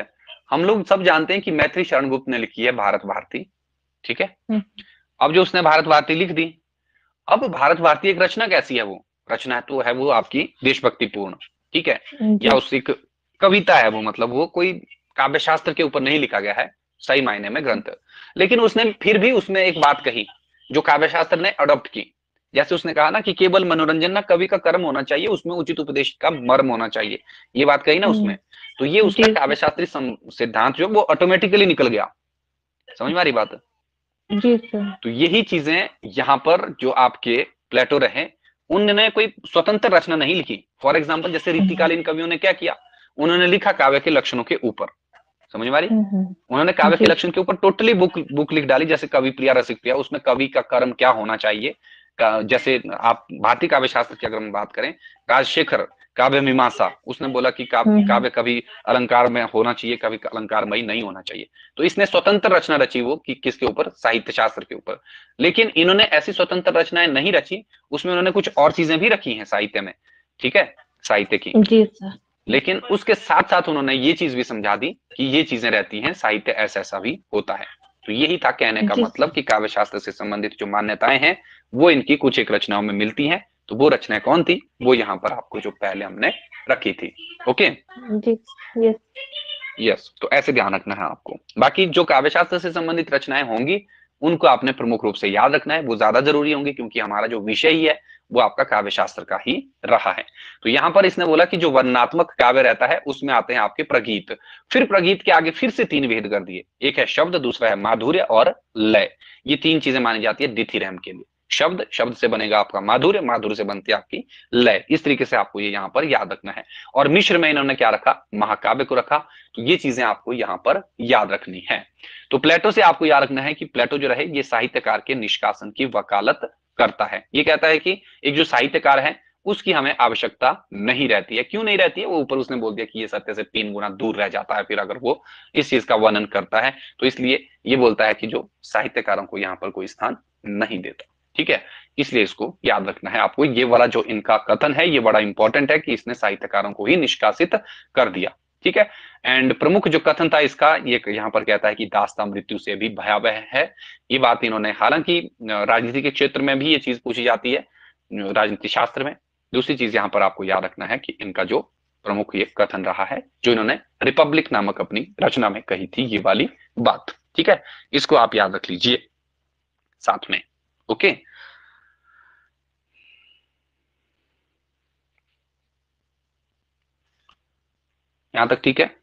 हम लोग सब जानते हैं कि मैथिली शरण गुप्त ने लिखी है भारत भारती, ठीक है। अब जो उसने भारत भारती लिख दी, अब भारत भारती एक रचना कैसी है, वो रचना तो है वो आपकी देशभक्ति पूर्ण, ठीक है, या उस एक कविता है वो, मतलब वो कोई काव्य शास्त्र के ऊपर नहीं लिखा गया है सही मायने में ग्रंथ, लेकिन उसने फिर भी उसमें एक बात कही जो काव्य शास्त्र ने अडॉप्ट की। जैसे उसने कहा ना कि केवल मनोरंजन ना कवि का कर्म होना चाहिए, उसमें उचित उपदेश का मर्म होना चाहिए, ये बात कही ना उसमें। तो ये उसका काव्य शास्त्री सिद्धांत जो वो ऑटोमेटिकली निकल गया, समझ में आ रही बात? जी सर। तो यही चीजें यहाँ पर जो आपके प्लेटो रहे, उन्होंने कोई स्वतंत्र रचना नहीं लिखी। फॉर एग्जाम्पल जैसे रीतिकालीन कवियों ने क्या किया, उन्होंने लिखा काव्य के लक्षणों के ऊपर, समझ में आ रही? उन्होंने काव्य के लक्षण के ऊपर टोटली बुक लिख डाली। जैसे कवि प्रिया रसिक प्रिया, उसमें कवि का कर्म क्या होना चाहिए, जैसे आप भारतीय काव्य शास्त्र की अगर हम बात करें, राजशेखर काव्य मीमांसा, उसने बोला कि काव्य कभी अलंकार में होना चाहिए, कभी अलंकारमयी नहीं होना चाहिए। तो इसने स्वतंत्र रचना रची वो कि किसके ऊपर, साहित्य शास्त्र के ऊपर। लेकिन इन्होंने ऐसी स्वतंत्र रचनाएं नहीं रची, उसमें उन्होंने कुछ और चीजें भी रखी हैं साहित्य में, ठीक है, साहित्य की। जी सर। लेकिन उसके साथ साथ उन्होंने ये चीज भी समझा दी कि ये चीजें रहती हैं, साहित्य ऐसा ऐसा भी होता है। तो यही था कहने का मतलब कि काव्य शास्त्र से संबंधित जो मान्यताएं हैं वो इनकी कुछ एक रचनाओं में मिलती हैं। तो वो रचनाएं कौन थी, वो यहाँ पर आपको जो पहले हमने रखी थी। ओके जी, यस यस, तो ऐसे ध्यान रखना है आपको। बाकी जो काव्य शास्त्र से संबंधित रचनाएं होंगी उनको आपने प्रमुख रूप से याद रखना है, वो ज्यादा जरूरी होंगी क्योंकि हमारा जो विषय ही है वो आपका काव्य शास्त्र का ही रहा है। तो यहाँ पर इसने बोला कि जो वर्णनात्मक काव्य रहता है उसमें आते हैं आपके प्रगीत। फिर प्रगीत के आगे फिर से तीन भेद कर दिए, एक है शब्द, दूसरा है माधुर्य और लय। ये तीन चीजें मानी जाती है दिथिरहम के लिए। शब्द, शब्द से बनेगा आपका माधुर्य, माधुर्य से बनती है आपकी लय। इस तरीके से आपको ये यहाँ पर याद रखना है। और मिश्र में इन्होंने क्या रखा, महाकाव्य को रखा। तो ये चीजें आपको यहाँ पर याद रखनी है। तो प्लेटो से आपको याद रखना है कि प्लेटो जो रहे ये साहित्यकार के निष्कासन की वकालत करता है। ये कहता है कि एक जो साहित्यकार है उसकी हमें आवश्यकता नहीं रहती है। क्यों नहीं रहती है, वो ऊपर उसने बोल दिया कि ये सत्य से 3 गुना दूर रह जाता है फिर अगर वो इस चीज का वर्णन करता है। तो इसलिए ये बोलता है कि जो साहित्यकारों को यहाँ पर कोई स्थान नहीं देता, ठीक है। इसलिए इसको याद रखना है आपको। ये वाला जो इनका कथन है ये बड़ा इंपॉर्टेंट है कि इसने साहित्यकारों को ही निष्कासित कर दिया, ठीक है। एंड प्रमुख जो कथन था इसका, ये यहाँ पर कहता है कि दास्ता मृत्यु से भी भयावह है। ये बात इन्होंने, हालांकि राजनीति के क्षेत्र में भी ये चीज पूछी जाती है, राजनीति शास्त्र में। दूसरी चीज यहाँ पर आपको याद रखना है कि इनका जो प्रमुख ये कथन रहा है जो इन्होंने रिपब्लिक नामक अपनी रचना में कही थी, ये वाली बात, ठीक है। इसको आप याद रख लीजिए साथ में। ओके यहां तक ठीक है?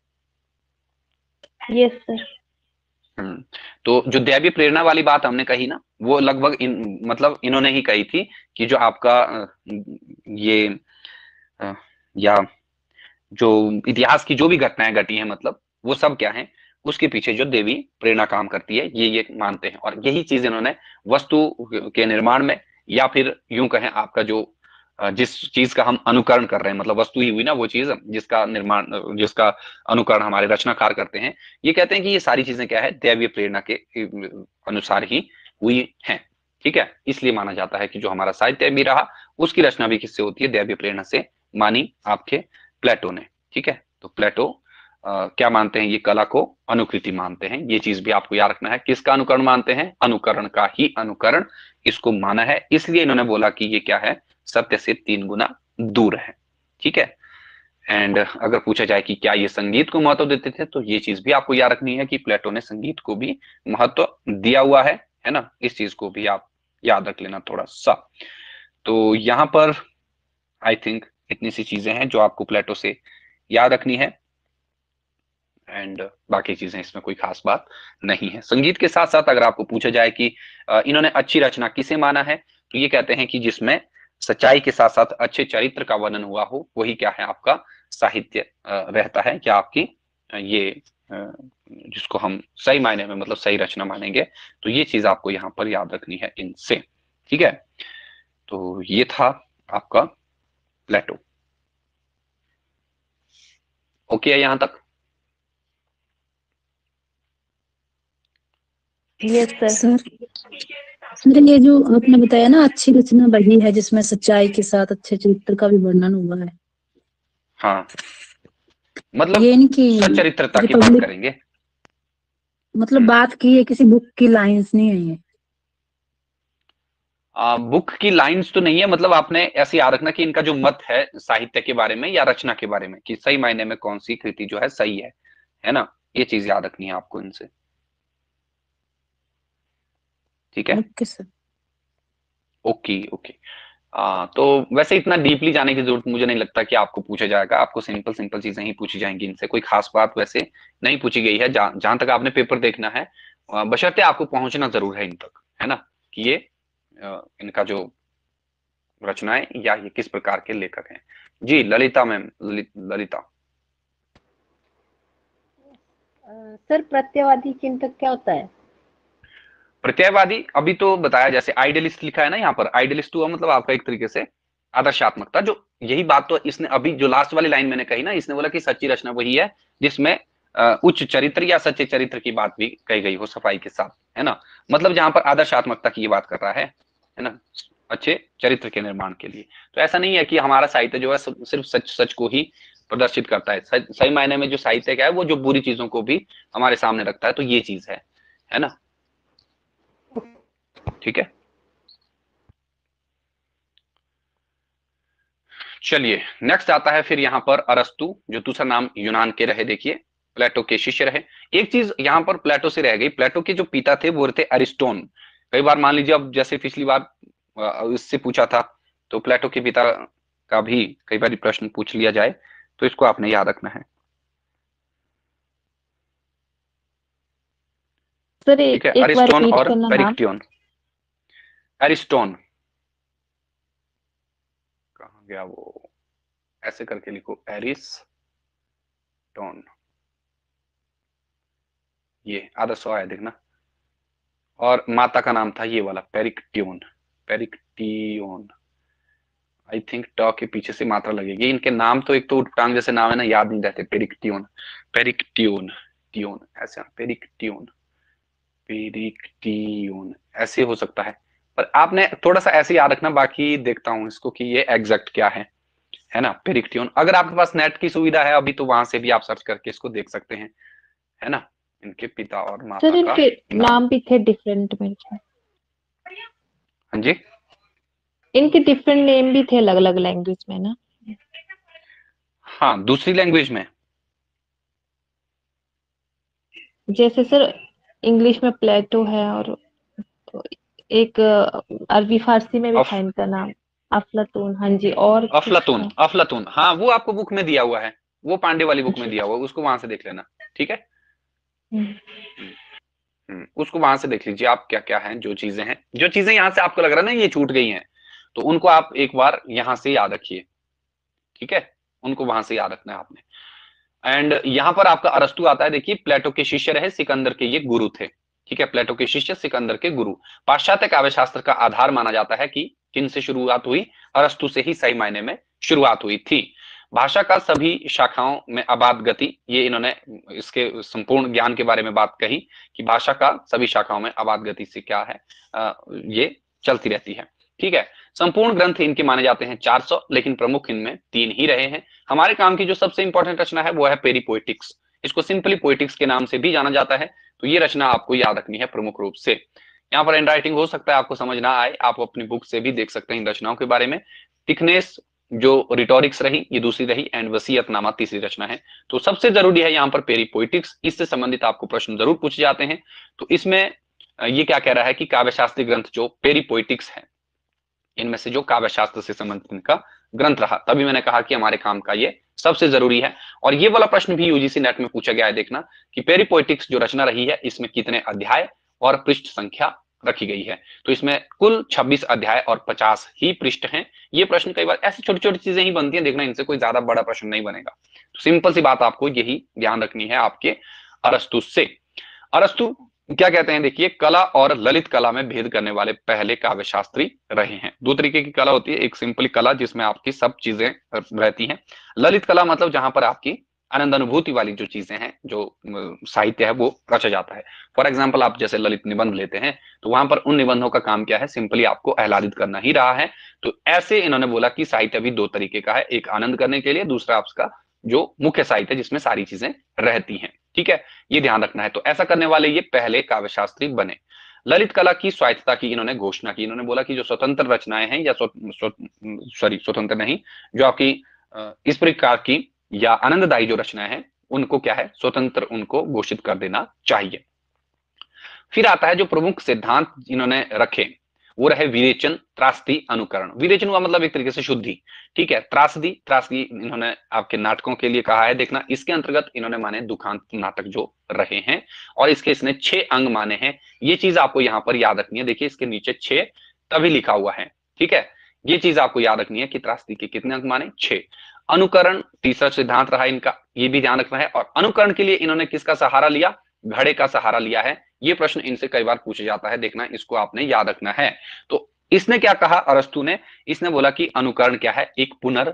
Yes sir. तो जो दैवीय प्रेरणा वाली बात हमने कही ना, वो लगभग मतलब इन्होंने ही कही थी कि जो आपका ये या जो इतिहास की जो भी घटनाएं घटी हैं, मतलब वो सब क्या है, उसके पीछे जो देवी प्रेरणा काम करती है ये मानते हैं। और यही चीज इन्होंने वस्तु के निर्माण में, या फिर यूं कहें आपका जो जिस चीज का हम अनुकरण कर रहे हैं, मतलब वस्तु ही हुई ना वो चीज जिसका निर्माण, जिसका अनुकरण हमारे रचनाकार करते हैं, ये कहते हैं कि ये सारी चीजें क्या है, दैवीय प्रेरणा के अनुसार ही हुई है, ठीक है। इसलिए माना जाता है कि जो हमारा साहित्य भी रहा उसकी रचना भी किससे होती है, दैवीय प्रेरणा से मानी आपके प्लेटो ने, ठीक है। तो प्लेटो क्या मानते हैं, ये कला को अनुकृति मानते हैं। ये चीज भी आपको याद रखना है, किसका अनुकरण मानते हैं, अनुकरण का ही अनुकरण इसको माना है। इसलिए इन्होंने बोला कि ये क्या है, सत्य से 3 गुना दूर है, ठीक है। एंड अगर पूछा जाए कि क्या ये संगीत को महत्व देते थे, तो ये चीज भी आपको याद रखनी है कि प्लेटो ने संगीत को भी महत्व दिया हुआ है ना। इस चीज को भी आप याद रख लेना थोड़ा सा। तो यहाँ पर आई थिंक इतनी सी चीजें हैं जो आपको प्लेटो से याद रखनी है। एंड बाकी चीजें इसमें कोई खास बात नहीं है। संगीत के साथ साथ अगर आपको पूछा जाए कि इन्होंने अच्छी रचना किसे माना है, तो ये कहते हैं कि जिसमें सच्चाई के साथ साथ अच्छे चरित्र का वर्णन हुआ हो, वही क्या है, आपका साहित्य रहता है, क्या आपकी ये जिसको हम सही मायने में मतलब सही रचना मानेंगे। तो ये चीज आपको यहाँ पर याद रखनी है इनसे, ठीक है। तो ये था आपका प्लेटो। ओके है यहाँ तक? Yes sir. सर ये जो आपने बताया ना, अच्छी रचना वही है जिसमें सच्चाई के साथ अच्छे चरित्र का भी वर्णन हुआ है। हाँ मतलब ये इनकी सच्चरित्रता की बात रिपब्लिक, करेंगे। मतलब बात की है, किसी बुक की लाइंस नहीं है ये। बुक की लाइंस तो नहीं है, मतलब आपने ऐसे याद रखना कि इनका जो मत है साहित्य के बारे में या रचना के बारे में, कि सही मायने में कौन सी कृति जो है सही है ना, ये चीज याद रखनी है आपको इनसे। ठीक है, ओके सर। Okay okay. तो वैसे इतना डीपली जाने की जरूरत मुझे नहीं लगता कि आपको पूछा जाएगा, आपको सिंपल सिंपल चीजें ही पूछी जाएंगी इनसे, कोई खास बात वैसे नहीं पूछी गई है जहां तक आपने पेपर देखना है। बशर्ते आपको पहुंचना जरूर है इन तक, है ना, कि ये इनका जो रचनाएं या ये किस प्रकार के लेखक हैं। जी ललिता मैम, ललिता। सर प्रत्ययवादी चिंतक क्या होता है? प्रत्ययवादी अभी तो बताया, जैसे आइडियलिस्ट लिखा है ना यहाँ पर, आइडियलिस्ट हुआ मतलब आपका एक तरीके से आदर्शात्मकता, जो यही बात तो इसने अभी जो लास्ट वाली लाइन मैंने कही ना, इसने बोला कि सच्ची रचना वही है जिसमें उच्च चरित्र या सच्चे चरित्र की बात भी कही गई हो सफाई के साथ, है ना, मतलब जहां पर आदर्शात्मकता की ये बात कर रहा है ना, अच्छे चरित्र के निर्माण के लिए। तो ऐसा नहीं है कि हमारा साहित्य जो है सिर्फ सच सच को ही प्रदर्शित करता है, सही मायने में जो साहित्य क्या है वो जो बुरी चीजों को भी हमारे सामने रखता है, तो ये चीज है ना। ठीक है, चलिए नेक्स्ट आता है फिर यहाँ पर अरस्तु, जो दूसरा नाम यूनान के रहे, देखिए प्लेटो के शिष्य रहे। एक चीज यहाँ पर प्लेटो से रह गई, प्लेटो के जो पिता थे वो थे अरिस्टोन। कई बार मान लीजिए, अब जैसे पिछली बार इससे पूछा था, तो प्लेटो के पिता का भी कई बार प्रश्न पूछ लिया जाए, तो इसको आपने याद रखना है। सर ठीक है, एक बार अरिस्टोन रिपीट और करना नाम। पेरिक्टियन। अरिस्टोन, कहाँ गया वो, ऐसे करके लिखो एरिस्टोन, ये आधा सौ आया देखना, और माता का नाम था ये वाला पेरिक्टियन, पेरिक्टियन। आई थिंक ट के पीछे से मात्रा लगेगी, इनके नाम तो एक तो टांग जैसे नाम है ना, याद नहीं रहते, पेरिक्टियन, पेरिक्टियन, टियोन ऐसे, पेरिक्टियन, पेरिक्टियन ऐसे हो सकता है, पर आपने थोड़ा सा ऐसे याद रखना, बाकी देखता हूं इसको कि ये एग्जैक्ट क्या है ना, पेरिक्टियन। अगर आपके पास नेट की सुविधा है अभी, तो वहां से भी आप सर्च करके इसको देख सकते हैं, है ना, इनके पिता और माता सर का इनके नाम। नाम भी थे डिफरेंट मेरे ख्याल। हाँ जी, इनके डिफरेंट नेम भी थे अलग अलग लैंग्वेज में ना। हाँ दूसरी लैंग्वेज में। जैसे सर इंग्लिश में प्लेटो है, और एक अरबी फारसी में भी अफ था इनका नाम, अफलातून। हाँ जी, और कुछ अफलातून, था। अफलातून, हाँ वो आपको बुक में दिया हुआ है, वो पांडे वाली बुक में जी। दिया हुआ है, उसको वहां से देख लेना। ठीक है, हम्म। उसको वहां से देख लीजिए आप, क्या क्या है जो चीजें हैं, जो चीजें यहाँ से आपको लग रहा है ना ये छूट गई हैं, तो उनको आप एक बार यहाँ से याद रखिए। ठीक है, उनको वहां से याद रखना है आपने। एंड यहाँ पर आपका अरस्तु आता है, देखिए प्लेटो के शिष्य रहे, सिकंदर के ये गुरु थे। ठीक है, प्लेटो के शिष्य, सिकंदर के गुरु। पाश्चात्य काव्य शास्त्र का आधार माना जाता है कि किन से शुरुआत हुई, अरस्तु से ही सही मायने में शुरुआत हुई थी। भाषा का सभी शाखाओं में आबाद गति, ये इन्होंने इसके संपूर्ण ज्ञान के बारे में बात कही कि भाषा का सभी शाखाओं में आबाद गति से क्या है, ये चलती रहती है। ठीक है, संपूर्ण ग्रंथ इनके माने जाते हैं 400, लेकिन प्रमुख इनमें 3 ही रहे हैं। हमारे काम की जो सबसे इंपॉर्टेंट रचना है वो है पेरीपोइटिक्स, इसको सिंपली पोइटिक्स के नाम से भी जाना जाता है, तो ये रचना आपको याद रखनी है प्रमुख रूप से। यहाँ पर हैंड राइटिंग हो सकता है आपको समझ ना आए, आप अपनी बुक से भी देख सकते हैं इन रचनाओं के बारे में। थिकनेस जो रिटोरिक्स रही ये दूसरी रही, एंड वसीयतनामा तीसरी रचना है। तो सबसे जरूरी है यहाँ पर पेरीपोइटिक्स, इससे संबंधित आपको प्रश्न जरूर पूछे जाते हैं। तो इसमें ये क्या कह रहा है कि काव्यशास्त्री ग्रंथ जो पेरीपोइटिक्स है, इनमें से जो काव्य शास्त्र से संबंधित इनका ग्रंथ रहा, तभी मैंने कहा कि हमारे काम का ये सबसे जरूरी है। और ये वाला प्रश्न भी यूजीसी नेट में पूछा गया है, देखना कि पेरीपोइटिक्स जो रचना रही है इसमें कितने अध्याय और पृष्ठ संख्या रखी गई है। तो इसमें कुल 26 अध्याय और 50 ही पृष्ठ हैं। ये प्रश्न कई बार ऐसी छोटी छोटी चीजें ही बनती हैं, देखना इनसे कोई ज्यादा बड़ा प्रश्न नहीं बनेगा। तो सिंपल सी बात आपको यही ध्यान रखनी है आपके अरस्तु से। अरस्तु क्या कहते हैं, देखिए कला और ललित कला में भेद करने वाले पहले काव्य शास्त्री रहे हैं। दो तरीके की कला होती है, एक सिंपली कला जिसमें आपकी सब चीजें रहती हैं, ललित कला मतलब जहां पर आपकी आनंद अनुभूति वाली जो चीजें हैं, जो साहित्य है वो रचा जाता है। फॉर एग्जाम्पल आप जैसे ललित निबंध लेते हैं, तो वहां पर उन निबंधों का काम क्या है, सिंपली आपको आह्लादित करना ही रहा है। तो ऐसे इन्होंने बोला कि साहित्य भी दो तरीके का है, एक आनंद करने के लिए, दूसरा आपका जो मुख्य साहित्य जिसमें सारी चीजें रहती हैं। ठीक है, ये ध्यान रखना है। तो ऐसा करने वाले ये पहले काव्यशास्त्री बने। ललित कला की स्वायत्तता की इन्होंने घोषणा की। इन्होंने बोला कि जो स्वतंत्र रचनाएं हैं या स्वतंत्र नहीं, जो आपकी इस प्रकार की या आनंददायी जो रचनाएं हैं उनको क्या है, स्वतंत्र उनको घोषित कर देना चाहिए। फिर आता है जो प्रमुख सिद्धांत इन्होंने रखे, वो रहे विरेचन, त्रासदी, अनुकरण। विरेचन हुआ मतलब एक तरीके से शुद्धि। ठीक है, त्रासदी, त्रासदी इन्होंने आपके नाटकों के लिए कहा है। देखना इसके अंतर्गत इन्होंने माने दुखांत नाटक जो रहे हैं, और इसके इसने 6 अंग माने हैं। ये चीज आपको यहां पर याद रखनी है। देखिए इसके नीचे 6 तभी लिखा हुआ है। ठीक है, ये चीज आपको याद रखनी है कि त्रासदी के कितने अंग माने, 6। अनुकरण तीसरा सिद्धांत रहा इनका, ये भी ध्यान रखना है। और अनुकरण के लिए इन्होंने किसका सहारा लिया, घड़े का सहारा लिया है। ये प्रश्न इनसे कई बार पूछा जाता है, देखना इसको आपने याद रखना है। तो इसने क्या कहा अरस्तु ने, इसने बोला कि अनुकरण क्या है, एक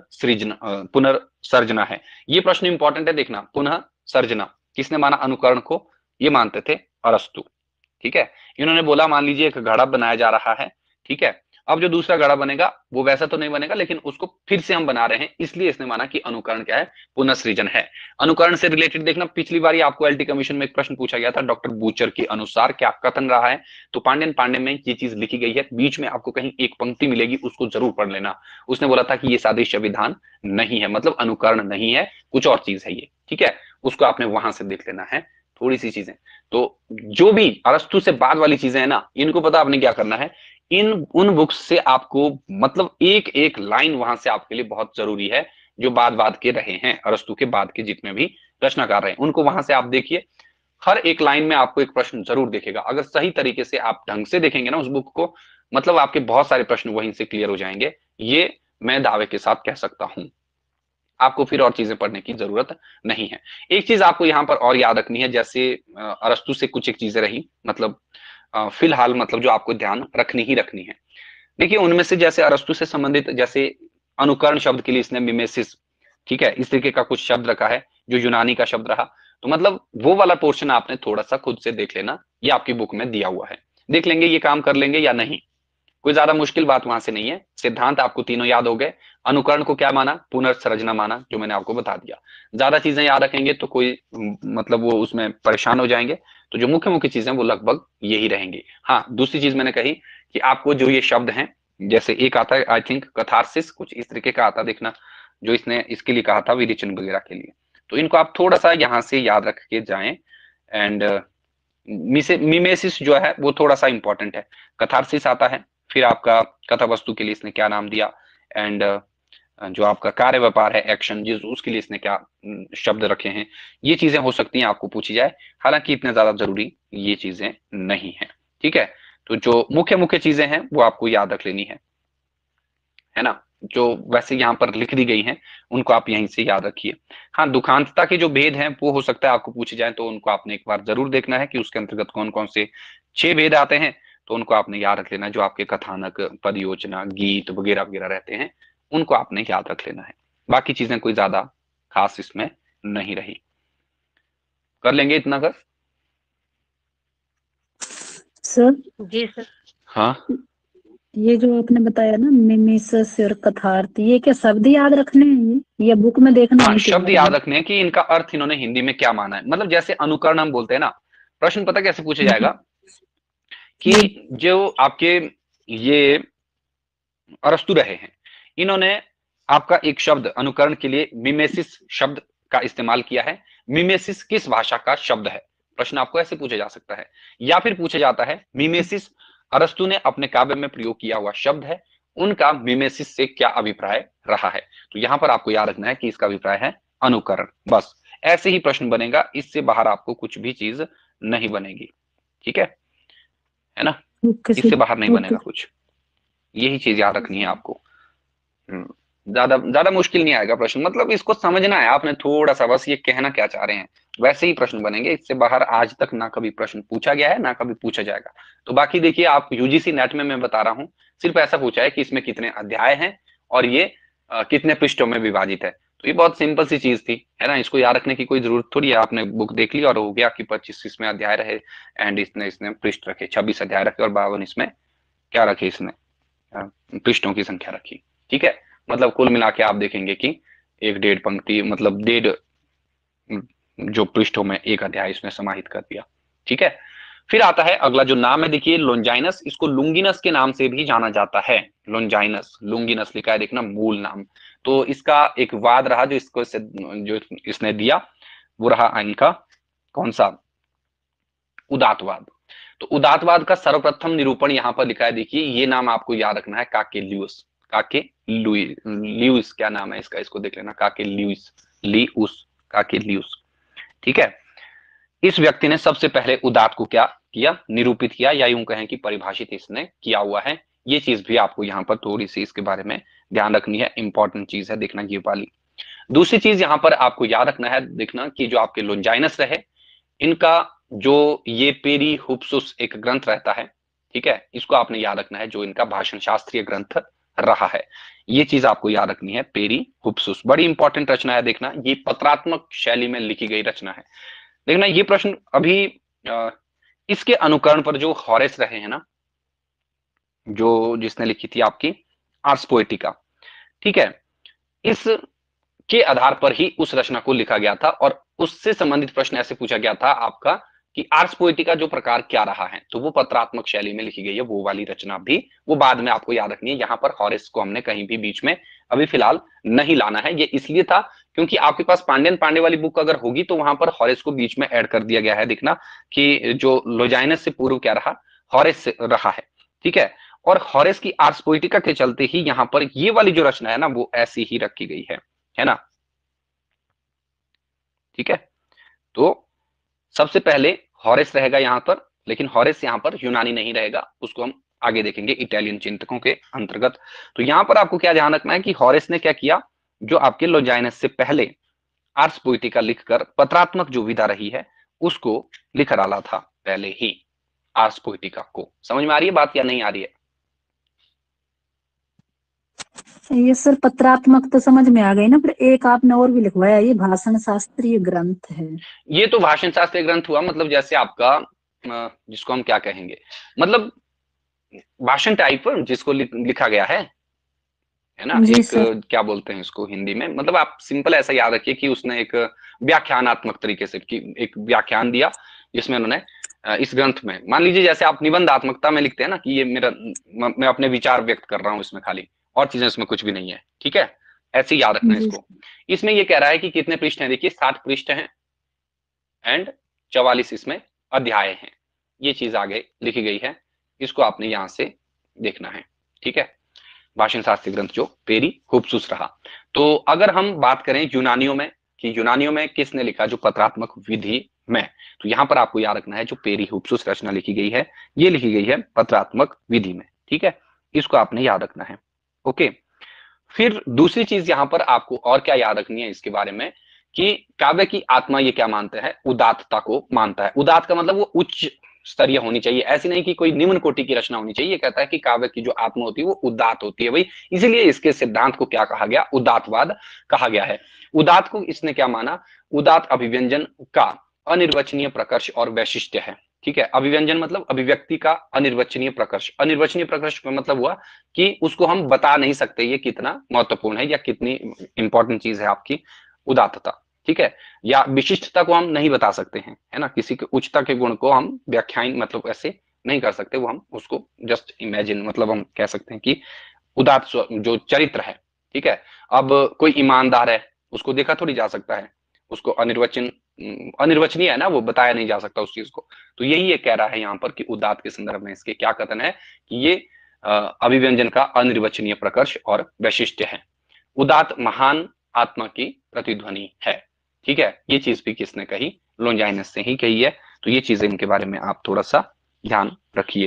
पुनर्सर्जना है। ये प्रश्न इंपॉर्टेंट है, देखना पुनः सर्जना किसने माना अनुकरण को, ये मानते थे अरस्तु। ठीक है, इन्होंने बोला मान लीजिए एक घड़ा बनाया जा रहा है। ठीक है, अब जो दूसरा घड़ा बनेगा वो वैसा तो नहीं बनेगा, लेकिन उसको फिर से हम बना रहे हैं, इसलिए इसने माना कि अनुकरण क्या है, पुनःसृजन है। अनुकरण से रिलेटेड देखना पिछली बार आपको एलटी कमीशन में एक प्रश्न पूछा गया था डॉक्टर बूचर के अनुसार क्या कथन रहा है। तो पांड्यन पांडे में ये चीज लिखी गई है, बीच में आपको कहीं एक पंक्ति मिलेगी, उसको जरूर पढ़ लेना। उसने बोला था कि ये सादृश्य विधान नहीं है, मतलब अनुकरण नहीं है, कुछ और चीज है ये। ठीक है, उसको आपने वहां से देख लेना है, थोड़ी सी चीजें। तो जो भी अरस्तु से बाद वाली चीजें है ना, इनको पता आपने क्या करना है, इन उन बुक्स से आपको मतलब एक एक लाइन वहां से आपके लिए बहुत जरूरी है। जो बाद के रहे हैं, अरस्तु के बाद के जितने भी रचनाकार रहे हैं, उनको वहां से आप देखिए। हर एक लाइन में आपको एक प्रश्न जरूर दिखेगा। अगर सही तरीके से आप ढंग से देखेंगे ना उस बुक को, मतलब आपके बहुत सारे प्रश्न वहीं से क्लियर हो जाएंगे, ये मैं दावे के साथ कह सकता हूं। आपको फिर और चीजें पढ़ने की जरूरत नहीं है। एक चीज आपको यहाँ पर और याद रखनी है, जैसे अरस्तु से कुछ एक चीजें रही, मतलब फिलहाल मतलब जो आपको ध्यान रखनी ही रखनी है। देखिए उनमें से जैसे अरस्तु से संबंधित, जैसे अनुकरण शब्द के लिए इसने मिमेसिस, ठीक है, इस तरीके का कुछ शब्द रखा है जो यूनानी का शब्द रहा। तो मतलब वो वाला पोर्शन आपने थोड़ा सा खुद से देख लेना, ये आपकी बुक में दिया हुआ है, देख लेंगे ये काम कर लेंगे या नहीं। कोई ज्यादा मुश्किल बात वहां से नहीं है। सिद्धांत आपको तीनों याद हो गए। अनुकरण को क्या माना, पुनर्संरचना माना, जो मैंने आपको बता दिया। ज्यादा चीजें याद रखेंगे तो कोई मतलब वो उसमें परेशान हो जाएंगे। तो जो मुख्य मुख्य चीजें वो लगभग यही रहेंगी। हाँ, दूसरी चीज मैंने कही कि आपको जो ये शब्द हैं, जैसे एक आता है आई थिंक कथारसिस, कुछ इस तरीके का आता, देखना जो इसने इसके लिए कहा था विरेचन वगैरह के लिए। तो इनको आप थोड़ा सा यहाँ से याद रख के जाएं। एंड मिमेसिस जो है वो थोड़ा सा इंपॉर्टेंट है। कथारसिस आता है, फिर आपका कथा वस्तु के लिए इसने क्या नाम दिया, एंड जो आपका कार्य व्यापार है एक्शन, जिस उसके लिए इसने क्या शब्द रखे हैं। ये चीजें हो सकती हैं आपको पूछी जाए, हालांकि इतने ज्यादा जरूरी ये चीजें नहीं है। ठीक है, तो जो मुख्य मुख्य चीजें हैं वो आपको याद रख लेनी है ना, जो वैसे यहाँ पर लिख दी गई हैं उनको आप यहीं से याद रखिए। हाँ, दुखांतता के जो भेद हैं वो हो सकता है आपको पूछे जाए, तो उनको आपने एक बार जरूर देखना है कि उसके अंतर्गत कौन कौन से 6 भेद आते हैं। तो उनको आपने याद रख लेना है। जो आपके कथानक, पदयोजना, गीत वगैरह वगैरह रहते हैं उनको आपने याद रख लेना है। बाकी चीजें कोई ज्यादा खास इसमें नहीं रही। कर लेंगे इतना कर। Sir ji sir. हाँ, ये जो आपने बताया ना मिमेसिस और कथार्थ, ये क्या शब्द याद रखने हैं ये बुक में देखना हाँ, है शब्द याद रखने हैं कि इनका अर्थ इन्होंने हिंदी में क्या माना है। मतलब जैसे अनुकरण हम बोलते हैं ना, प्रश्न पता कैसे पूछा जाएगा कि जो आपके ये अरस्तु रहे हैं, इन्होंने आपका एक शब्द अनुकरण के लिए मिमेसिस शब्द का इस्तेमाल किया है। मिमेसिस किस भाषा का शब्द है, प्रश्न आपको ऐसे पूछा जा सकता है। या फिर पूछा जाता है मिमेसिस अरस्तु ने अपने काव्य में प्रयोग किया हुआ शब्द है, उनका मिमेसिस से क्या अभिप्राय रहा है। तो यहां पर आपको याद रखना है कि इसका अभिप्राय है अनुकरण। बस ऐसे ही प्रश्न बनेगा, इससे बाहर आपको कुछ भी चीज नहीं बनेगी। ठीक है ना, इससे बाहर नहीं बनेगा कुछ। यही चीज याद रखनी है आपको। ज्यादा ज्यादा मुश्किल नहीं आएगा प्रश्न, मतलब इसको समझना है आपने थोड़ा सा, बस ये कहना क्या चाह रहे हैं वैसे ही प्रश्न बनेंगे। इससे बाहर आज तक ना कभी प्रश्न पूछा गया है ना कभी पूछा जाएगा। तो बाकी देखिए, आप यूजीसी नेट में मैं बता रहा हूँ, सिर्फ ऐसा पूछा है कि इसमें कितने अध्याय हैं और ये कितने पृष्ठों में विभाजित है। तो ये बहुत सिंपल सी चीज थी, है ना, इसको याद रखने की कोई जरूरत थोड़ी है। आपने बुक देख ली और हो गया कि 25 इसमें अध्याय रहे, एंड इसने पृष्ठ रखे, 26 अध्याय रखे, और 52 इसमें क्या रखे, इसने पृष्ठों की संख्या रखी। ठीक है, मतलब कुल मिला के आप देखेंगे कि एक 1.5 पंक्ति मतलब 1.5 जो पृष्ठों में एक अध्याय इसने समाहित कर दिया। ठीक है, फिर आता है अगला जो नाम है, देखिए लोंजाइनस, इसको लुंगिनस के नाम से भी जाना जाता है। लोंजाइनस, लुंगिनस लिखा है देखना मूल नाम। तो इसका एक वाद रहा जो इसको जो इसने दिया वो रहा इनका कौन सा, उदातवाद। तो उदातवाद का सर्वप्रथम निरूपण यहां पर लिखा है, देखिए ये नाम आपको याद रखना है, काकेलियुस। काकेलियुस क्या नाम है इसका, इसको देख लेना, काकेलियुस, लिउस, काकेलियुस। ठीक है, इस व्यक्ति ने सबसे पहले उदात को क्या किया, निरूपित किया, या यूं कहें कि परिभाषित इसने किया हुआ है। ये चीज भी आपको यहाँ पर थोड़ी सी इसके बारे में ध्यान रखनी है, इंपॉर्टेंट चीज है, देखना ये वाली। दूसरी चीज यहाँ पर आपको याद रखना है, देखना कि जो आपके लोंजाइनस रहे, इनका जो ये पेरीहुप्सुस एक ग्रंथ रहता है, ठीक है, इसको आपने याद रखना है, जो इनका भाषण शास्त्रीय ग्रंथ रहा है। ये चीज आपको याद रखनी है, पेरीहुप्सुस बड़ी इंपॉर्टेंट रचना है, देखना ये पत्रात्मक शैली में लिखी गई रचना है। देखना ये प्रश्न अभी इसके अनुकरण पर जो हॉरेस रहे हैं ना, जो जिसने लिखी थी आपकी आर्स पोएटिका, ठीक है, इस के आधार पर ही उस रचना को लिखा गया था, और उससे संबंधित प्रश्न ऐसे पूछा गया था आपका कि आर्स पोएटिका जो प्रकार क्या रहा है, तो वो पत्रात्मक शैली में लिखी गई है, वो वाली रचना भी वो बाद में आपको याद रखनी है। यहाँ पर हॉरेस को हमने कहीं भी बीच में अभी फिलहाल नहीं लाना है, ये इसलिए था क्योंकि आपके पास पांडियन पांडे वाली बुक अगर होगी तो वहां पर हॉरेस को बीच में ऐड कर दिया गया है। देखना कि जो लोजाइनस से पूर्व क्या रहा, हॉरेस रहा है। ठीक है, और हॉरेस की आर्स पोएटिका के चलते ही यहाँ पर ये वाली जो रचना है ना वो ऐसी ही रखी गई है ना। ठीक है, तो सबसे पहले हॉरेस रहेगा यहां पर, लेकिन हॉरेस यहां पर यूनानी नहीं रहेगा, उसको हम आगे देखेंगे इटालियन चिंतकों के अंतर्गत। तो यहां पर आपको क्या ध्यान रखना है कि हॉरेस ने क्या किया, जो आपके लोजाइनस से पहले आर्स पोएटिका लिखकर पत्रात्मक जो विधा रही है उसको लिख डाला था पहले ही आर्स पोएटिका को। समझ में आ रही है बात या नहीं आ रही है? ये सर पत्रात्मक तो समझ में आ गई ना, फिर एक आपने और भी लिखवाया, ये भाषण शास्त्रीय ग्रंथ है। ये तो भाषण शास्त्रीय ग्रंथ हुआ, मतलब जैसे आपका जिसको हम क्या कहेंगे, मतलब भाषण टाइप जिसको लिखा गया है ना, एक क्या बोलते हैं इसको हिंदी में, मतलब आप सिंपल ऐसा याद रखिए कि उसने एक व्याख्यानात्मक तरीके से एक व्याख्यान दिया, जिसमें उन्होंने इस ग्रंथ में, मान लीजिए जैसे आप निबंधात्मकता में लिखते हैं ना कि ये मेरा, मैं अपने विचार व्यक्त कर रहा हूं इसमें खाली, और चीजें इसमें कुछ भी नहीं है। ठीक है, ऐसे ही याद रखना है इसको। इसमें ये कह रहा है कि कितने पृष्ठ हैं, देखिए 60 पृष्ठ हैं एंड 44 इसमें अध्याय हैं, ये चीज आगे लिखी गई है, इसको आपने यहां से देखना है। ठीक है, भाषण शास्त्री ग्रंथ जो पेरीहुप्सुस रहा। तो अगर हम बात करें यूनानियों में कि यूनानियों में किसने लिखा, जो पत्रात्मक विधि में, तो यहां पर आपको याद रखना है जो पेरीहुप्सुस रचना लिखी गई है, ये लिखी गई है पत्रात्मक विधि में। ठीक है, इसको आपने याद रखना है। ओके, फिर दूसरी चीज यहां पर आपको और क्या याद रखनी है इसके बारे में कि काव्य की आत्मा ये क्या मानता है, उदात्तता को मानता है। उदात्त का मतलब वो उच्च स्तरीय होनी चाहिए, ऐसी नहीं कि कोई निम्न कोटि की रचना होनी चाहिए। ये कहता है कि काव्य की जो आत्मा होती है वो उदात्त होती है भाई, इसीलिए इसके सिद्धांत को क्या कहा गया, उदात्तवाद कहा गया है। उदात्त को इसने क्या माना, उदात्त अभिव्यंजन का अनिर्वचनीय प्रकर्ष और वैशिष्ट्य है। ठीक है, अभिव्यंजन मतलब अभिव्यक्ति का अनिर्वचनीय प्रकर्ष। अनिर्वचनीय प्रकर्ष का मतलब हुआ कि उसको हम बता नहीं सकते ये कितना महत्वपूर्ण है या कितनी इंपॉर्टेंट चीज है आपकी उदात्तता। ठीक है, या विशिष्टता को हम नहीं बता सकते हैं, है ना, किसी के उच्चता के गुण को हम व्याख्यान मतलब ऐसे नहीं कर सकते, वो हम उसको जस्ट इमेजिन, मतलब हम कह सकते हैं कि उदात्त जो चरित्र है। ठीक है, अब कोई ईमानदार है, उसको देखा थोड़ी जा सकता है, उसको अनिर्वचनीय है ना, वो बताया नहीं जा सकता उस चीज को। तो यही ये कह रहा है यहाँ पर कि उदात्त के संदर्भ में इसके क्या कथन है कि ये अभिव्यंजन का अनिर्वचनीय प्रकर्ष और वैशिष्ट्य है। उदात्त महान आत्मा की प्रतिध्वनि है। ठीक है, ये चीज भी किसने कही, लोंजाइनस से ही कही है। तो ये चीजें इनके बारे में आप थोड़ा सा ध्यान रखिए,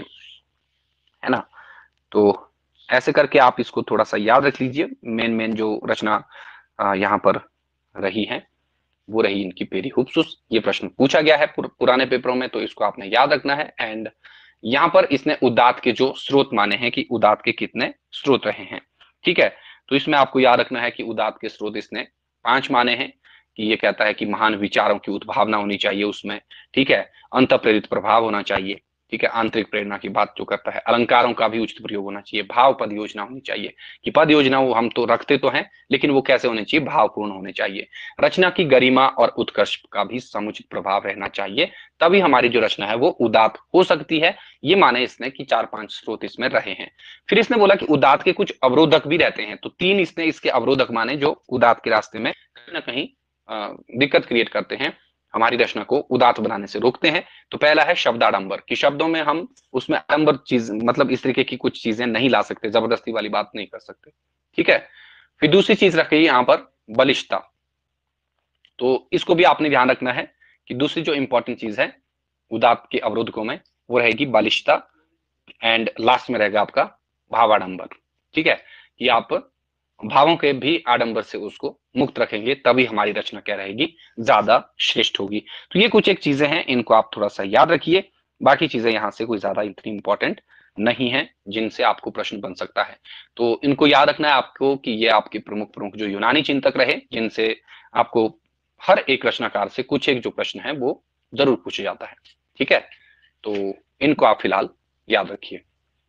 है ना। तो ऐसे करके आप इसको थोड़ा सा याद रख लीजिए। मेन जो रचना यहाँ पर रही है वो रही इनकी पेरीहुप्सुस। ये प्रश्न पूछा गया है पुराने पेपरों में, तो इसको आपने याद रखना है। एंड यहाँ पर इसने उदात्त के जो स्रोत माने हैं कि उदात्त के कितने स्रोत रहे हैं। ठीक है, तो इसमें आपको याद रखना है कि उदात्त के स्रोत इसने 5 माने हैं कि ये कहता है कि महान विचारों की उद्भावना होनी चाहिए उसमें। ठीक है, अंत प्रेरित प्रभाव होना चाहिए। ठीक है, आंतरिक प्रेरणा की बात जो करता है। अलंकारों का भी उचित प्रयोग होना चाहिए। भाव पद योजना होनी चाहिए कि पद योजना वो हम तो रखते तो हैं, लेकिन वो कैसे होने चाहिए, भावपूर्ण होने चाहिए। रचना की गरिमा और उत्कर्ष का भी समुचित प्रभाव रहना चाहिए, तभी हमारी जो रचना है वो उदात्त हो सकती है। ये माने इसने कि 4-5 स्रोत इसमें रहे हैं। फिर इसने बोला कि उदात्त के कुछ अवरोधक भी रहते हैं, तो 3 इसने इसके अवरोधक माने जो उदात्त के रास्ते में कहीं ना कहीं दिक्कत क्रिएट करते हैं, हमारी रचना को उदात्त बनाने से रोकते हैं। तो पहला है शब्दाडंबर, कि शब्दों में हम उसमें आडंबर चीज मतलब इस तरीके की कुछ चीजें नहीं ला सकते, जबरदस्ती वाली बात नहीं कर सकते, ठीक है। फिर दूसरी चीज रखी यहाँ पर बलिष्ठता, तो इसको भी आपने ध्यान रखना है कि दूसरी जो इंपॉर्टेंट चीज है उदात्त के अवरोधकों में वो रहेगी बलिष्ठता, एंड लास्ट में रहेगा आपका भावाडंबर, ठीक है, कि आप भावों के भी आडंबर से उसको मुक्त रखेंगे, तभी हमारी रचना क्या रहेगी, ज्यादा श्रेष्ठ होगी। तो ये कुछ एक चीजें हैं, इनको आप थोड़ा सा याद रखिए। बाकी चीजें यहाँ से कोई ज्यादा इतनी इंपॉर्टेंट नहीं है जिनसे आपको प्रश्न बन सकता है। तो इनको याद रखना है आपको कि ये आपके प्रमुख प्रमुख जो यूनानी चिंतक रहे, जिनसे आपको हर एक रचनाकार से कुछ एक जो प्रश्न है वो जरूर पूछा जाता है, ठीक है। तो इनको आप फिलहाल याद रखिए।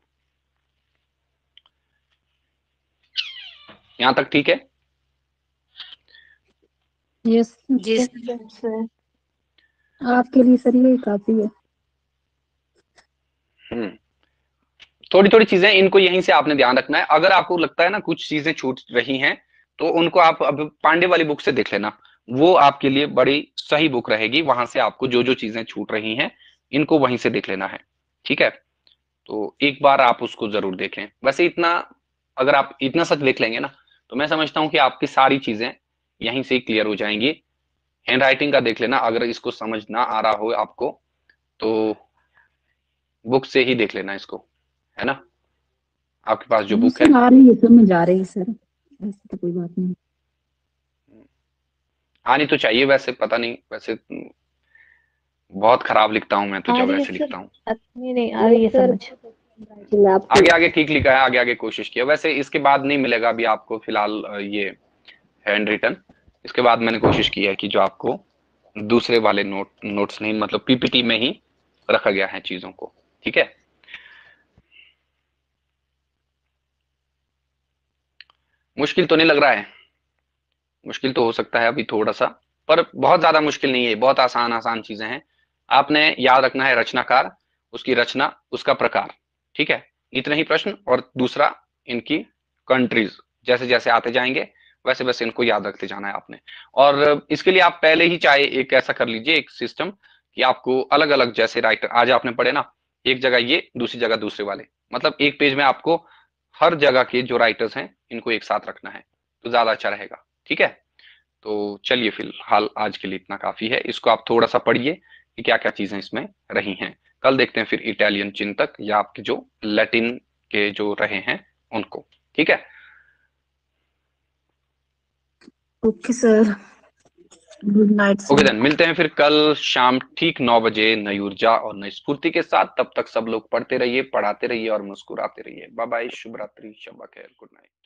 यहां तक ठीक है? यस जी सर। आपके लिए सर यही काफी है। थोड़ी थोड़ी चीजें इनको यहीं से आपने ध्यान रखना है। अगर आपको लगता है ना कुछ चीजें छूट रही हैं, तो उनको आप अब पांडे वाली बुक से देख लेना, वो आपके लिए बड़ी सही बुक रहेगी। वहां से आपको जो जो चीजें छूट रही हैं इनको वहीं से देख लेना है, ठीक है। तो एक बार आप उसको जरूर देखें। वैसे इतना, अगर आप इतना सच देख लेंगे ना, तो मैं समझता हूँ कि आपकी सारी चीजें यहीं से ही क्लियर हो जाएंगी। हैंड राइटिंग का देख लेना, अगर इसको समझ ना आ रहा हो आपको तो बुक से ही देख लेना इसको, है ना। आपके पास जो बुक है सर आ रही है, समझ आ रही है सर, ऐसी तो कोई बात नहीं। आनी तो चाहिए वैसे, पता नहीं, वैसे बहुत खराब लिखता हूँ मैं तो आ जब रही है ऐसे सर, लिखता हूँ। नहीं नहीं आ रही है सर समझ। आगे आगे ठीक लिखा है, आगे आगे कोशिश किया। वैसे इसके बाद नहीं मिलेगा अभी आपको फिलहाल ये हैंड रिटन। इसके बाद मैंने कोशिश की है कि जो आपको दूसरे वाले नोट्स नहीं, मतलब पीपीटी में ही रखा गया है चीजों को, ठीक है। मुश्किल तो नहीं लग रहा है? मुश्किल तो हो सकता है अभी थोड़ा सा, पर बहुत ज्यादा मुश्किल नहीं है, बहुत आसान आसान चीजें हैं। आपने याद रखना है रचनाकार, उसकी रचना, उसका प्रकार, ठीक है, इतने ही प्रश्न। और दूसरा इनकी कंट्रीज, जैसे जैसे आते जाएंगे वैसे वैसे इनको याद रखते जाना है आपने। और इसके लिए आप पहले ही चाहे एक ऐसा कर लीजिए, एक सिस्टम, कि आपको अलग अलग, जैसे राइटर आज आपने पढ़े ना, एक जगह ये, दूसरी जगह दूसरे वाले, मतलब एक पेज में आपको हर जगह के जो राइटर्स हैं इनको एक साथ रखना है, तो ज्यादा अच्छा रहेगा, ठीक है। तो चलिए फिलहाल आज के लिए इतना काफी है। इसको आप थोड़ा सा पढ़िए कि क्या क्या चीजें इसमें रही हैं। कल देखते हैं फिर इटालियन चिंतक या आपके जो लैटिन के जो रहे हैं उनको, ठीक है। Okay sir, good night okay sir. Then, मिलते हैं फिर कल शाम ठीक 9 बजे नई ऊर्जा और नई स्फूर्ति के साथ। तब तक सब लोग पढ़ते रहिए, पढ़ाते रहिए और मुस्कुराते रहिए। बाय बाय, शुभ रात्रि, शब्बा खैर, गुड नाइट।